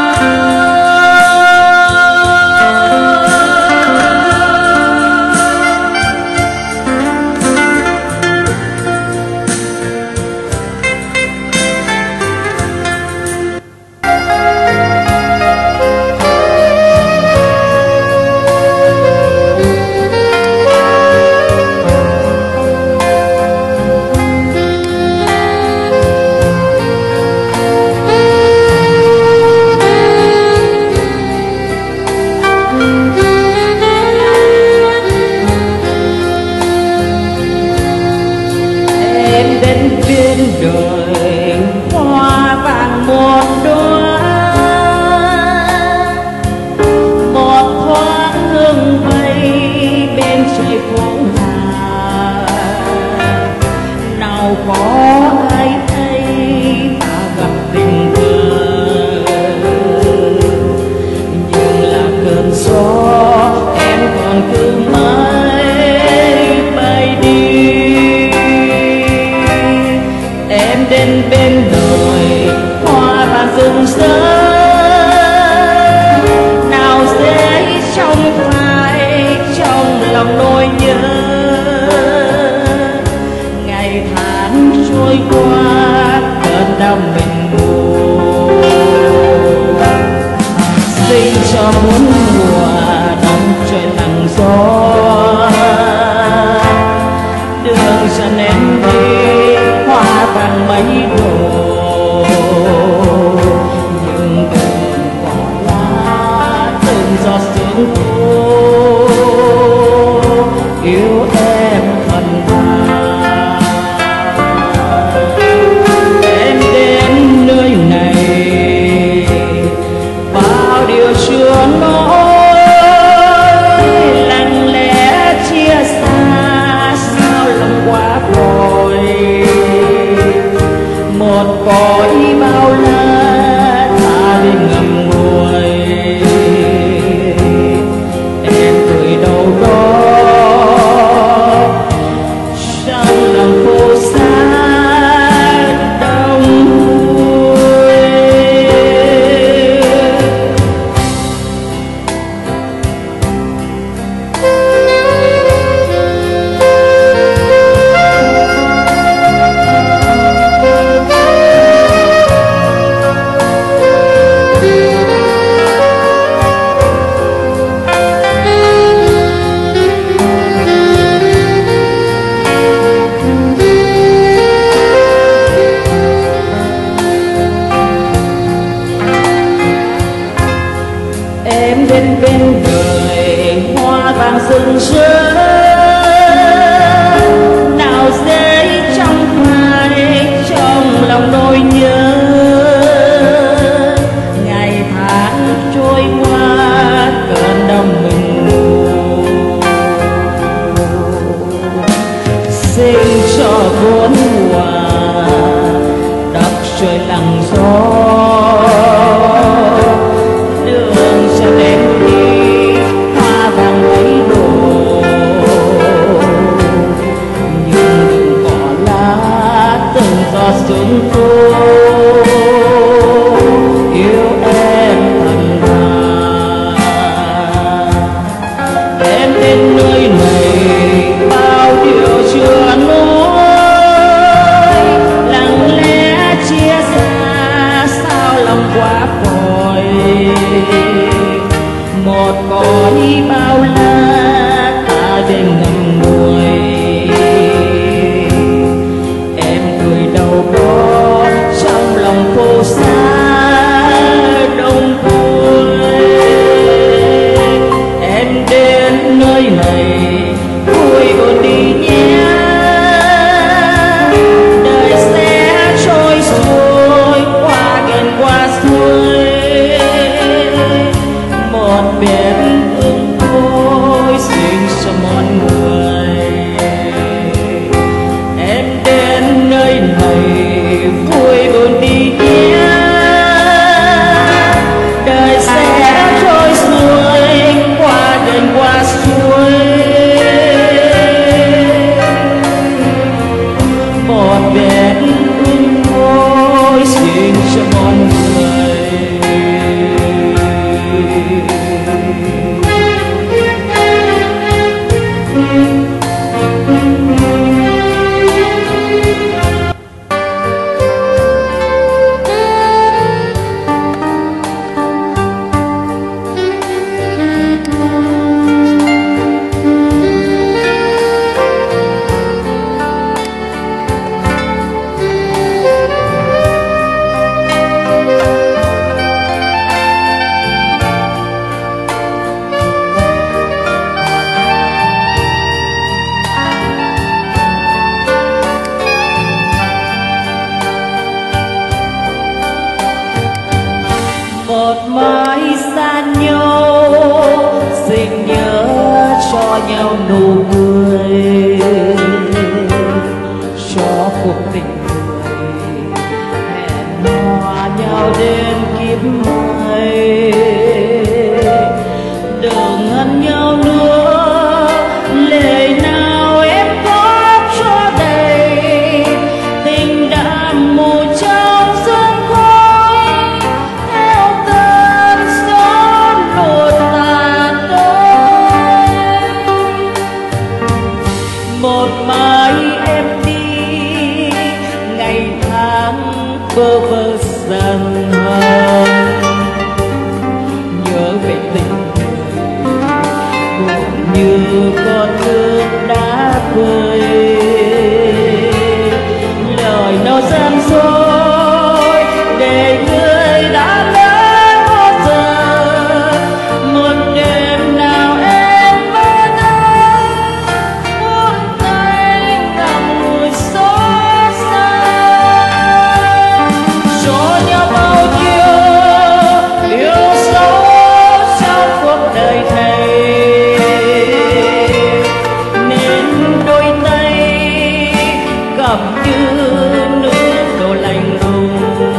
Em đến bên đời hoa vàng một đóa một thoáng hương bay bên trời phố là nào có ai thấy ta gặp tình cờ nhưng là cơn gió em còn cứ mãi bay đi. Em đến bên đời hoa vàng rực rỡ nào dễ trong phai trong lòng nỗi nhớ ngày tháng trôi qua cơn đau mình buồn sinh cho muôn mùa đông trời lặng gió đường dần em đi hoa vàng mấy độ nhưng từng cỏ lá từng giọt sương khô yêu em phần vàng. Em đến nơi này bao điều chưa nói lặng lẽ chia xa sao lòng quá vội một cõi bao la ta đi ngầm ngùi em gửi đâu đó trong lòng phố xa đông vui. Em đến bên đời hoa vàng rực rỡ nào dễ trong phai trong lòng nỗi nhớ ngày tháng trôi qua cơn đau mình buồn cõi bao la ta bên ngầm ngùi. Em cười đâu có trong lòng phố xa đông vui. Em đến nơi này vui buồn đi nhé, đời sẽ trôi xuôi qua gần qua xuôi. Một biển ương thôi dành cho mọi người. Em đến nơi này vui buồn đi nhé, đời sẽ trôi xuôi qua gần qua xuôi. Một biển ương thôi dành cho mọi người. Một mãi xa nhau xin nhớ cho nhau nụ cười, cho cuộc tình người hẹn hò nhau đến kiếp mới. Đừng hận nhau nữa, lệ nào em có cho đầy, tình đã mù trong sương khói. Theo cơn gió lùa tàn tới, một mai em đi, ngày tháng bơ vơ dần hơn. Nhớ về tình người buồn như con nước đã vơi, lời nó gian dối để người đã lỡ có giờ. Một đêm nào em mơ tới buông tay ngậm ngùi xót xa, cho nhau bao nhiêu yêu dấu trong cuộc đời này. Nên đôi tay cầm như nước đổ lạnh lùng,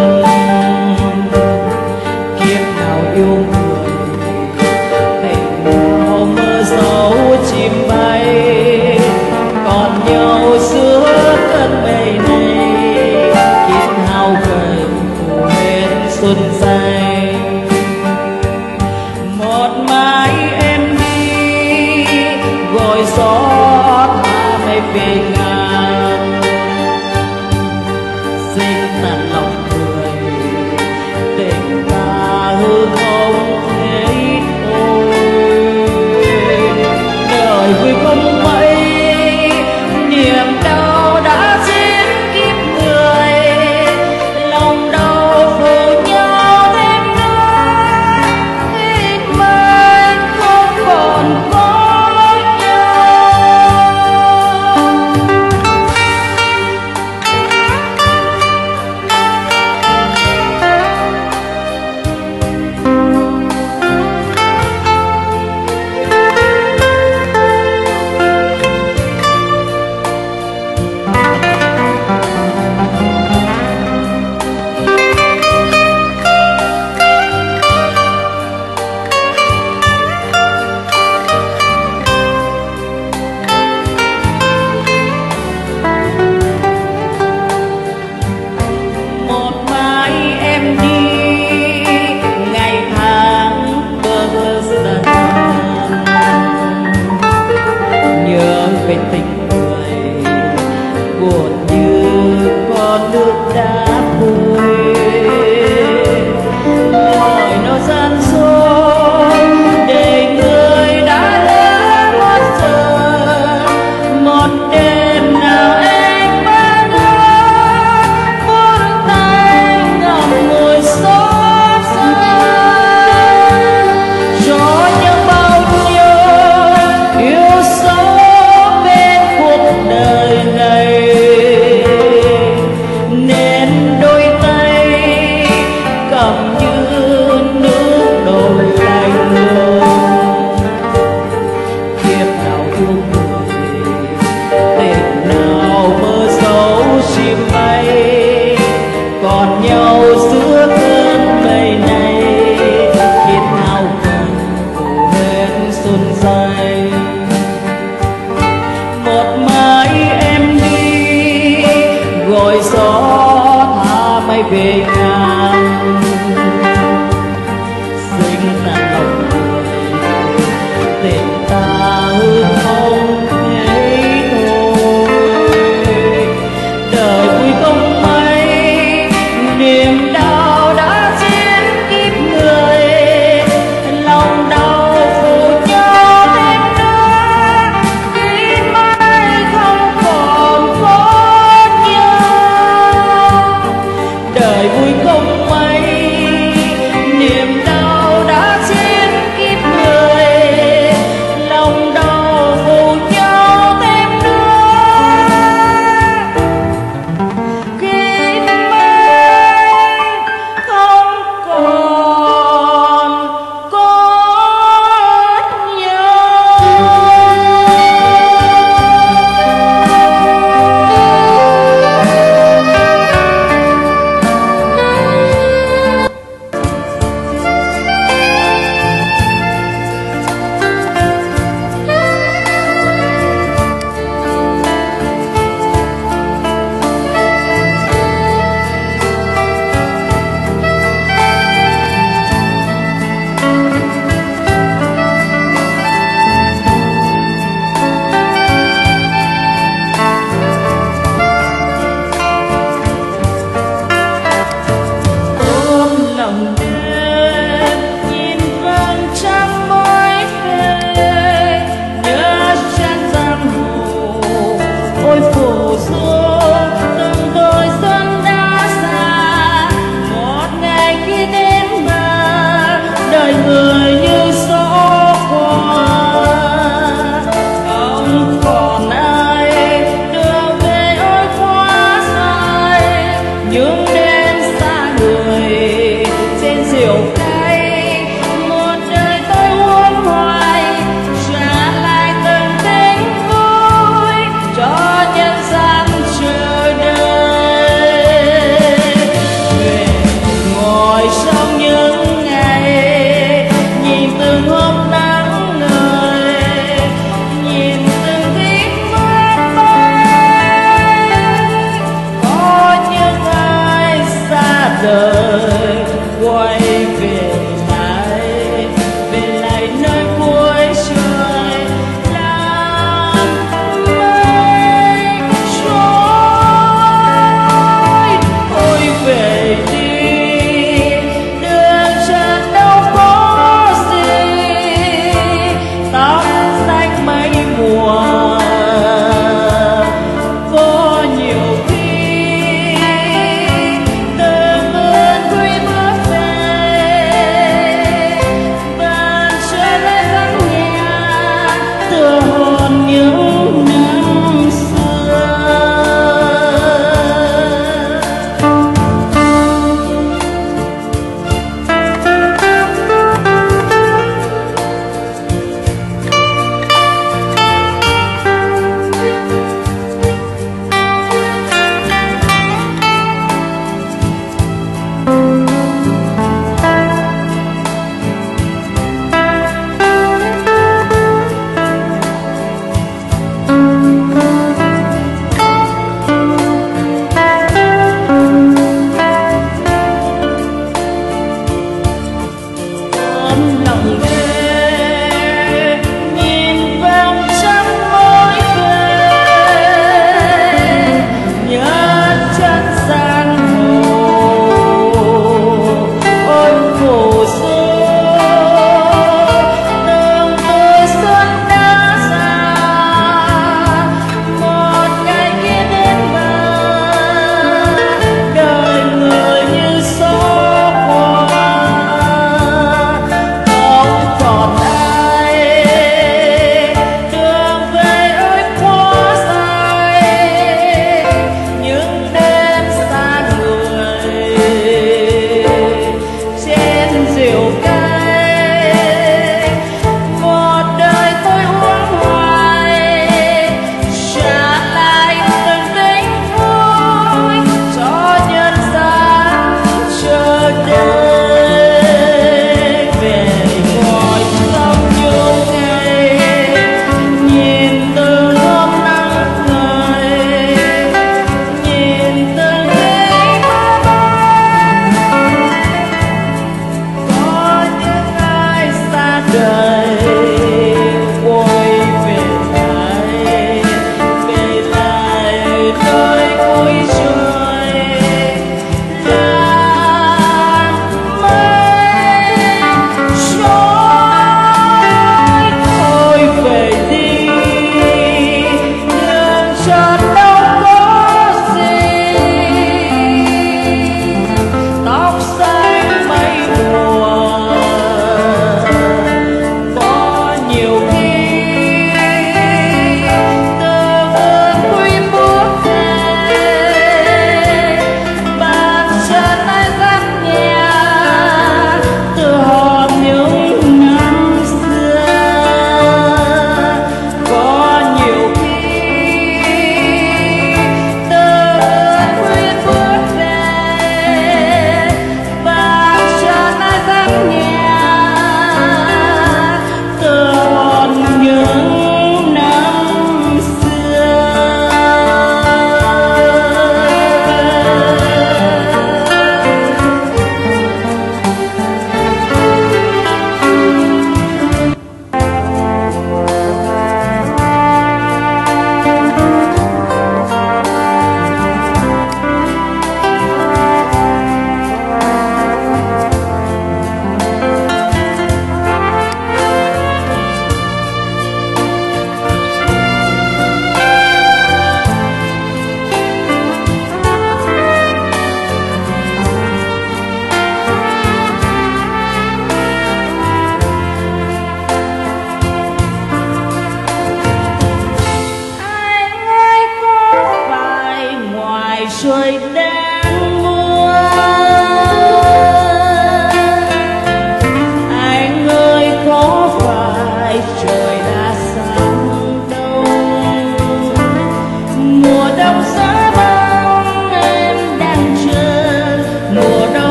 kiếp nào yêu người tình nào mơ dấu chim bay, còn nhau giữa cơn mây này. Kiếp hao gầy bên xuân xanh, một mai em đi gọi gió tha mây về ngàn. Xin tận lòng người tình ta hư không thấy thôi. Đời vui không mấy, niềm đau đã giết kiếp người. Lòng đau phụ nhau thêm nữa, khi mai không còn có nhau. Một mai em đi, ngày tháng bơ vơ dần. Nhớ về tình người buồn như con nước đã vơi, lời nó gian dối để về ngang sinh ra lòng người tình ta hư không thấy thôi đời vui không mấy niềm đau đã giết kiếp người lòng đau phụ cho thêm nữa khi mai không còn có nhau đời vui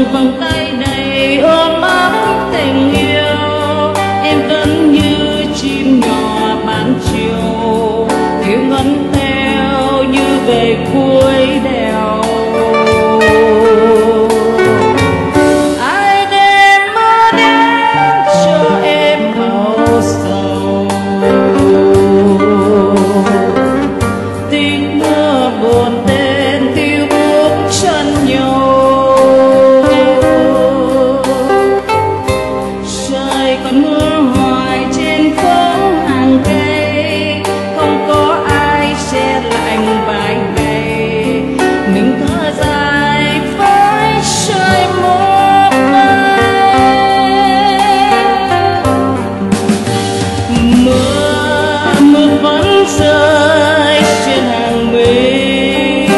vòng tay đầy ôm ấp tình yêu, em vẫn như chim nhỏ bán chiều, thiếu ngân theo như về cuối đèo. Ai đem mưa đến cho em âu sầu, tiếng mưa buồn tên tiêu bước chân nhau. Trời còn mưa hoài trên phố hàng cây, không có ai che lạnh vài ngày, mình thở dài với trời một mưa. Mưa vẫn rơi trên hàng mi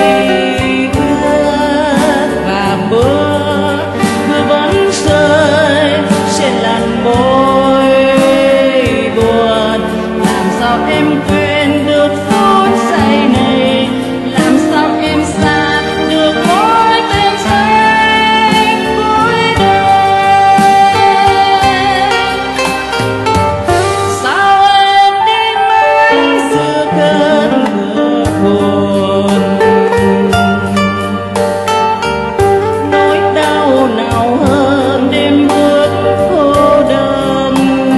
ướt và mưa mưa vẫn rơi trên làn môi buồn. Làm sao em quên được phút giây này, làm sao em xa được mối tình say cuối đời. Sao em đi mãi giữa cơn mưa buồn, nỗi đau nào hơn đêm bước cô đơn.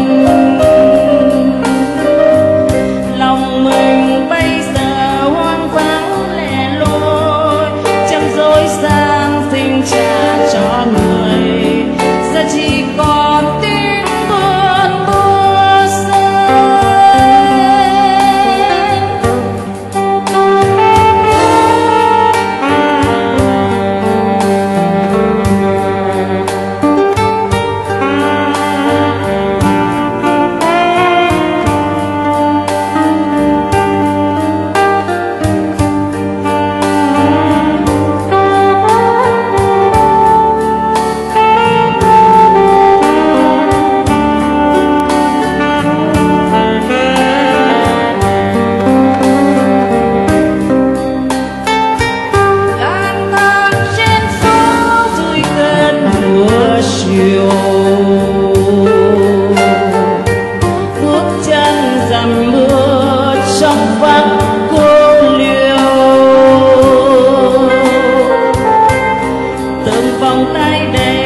Lòng mình bây giờ hoang vắng lẻ loi, chẳng dối gian tình trả cho người, giờ chỉ còn tiếng buồn mưa rơi. Lang thang trên phố dưới cơn mưa chiều, bước chân dầm mưa trong vắng cô liêu. Từng vòng tay đầy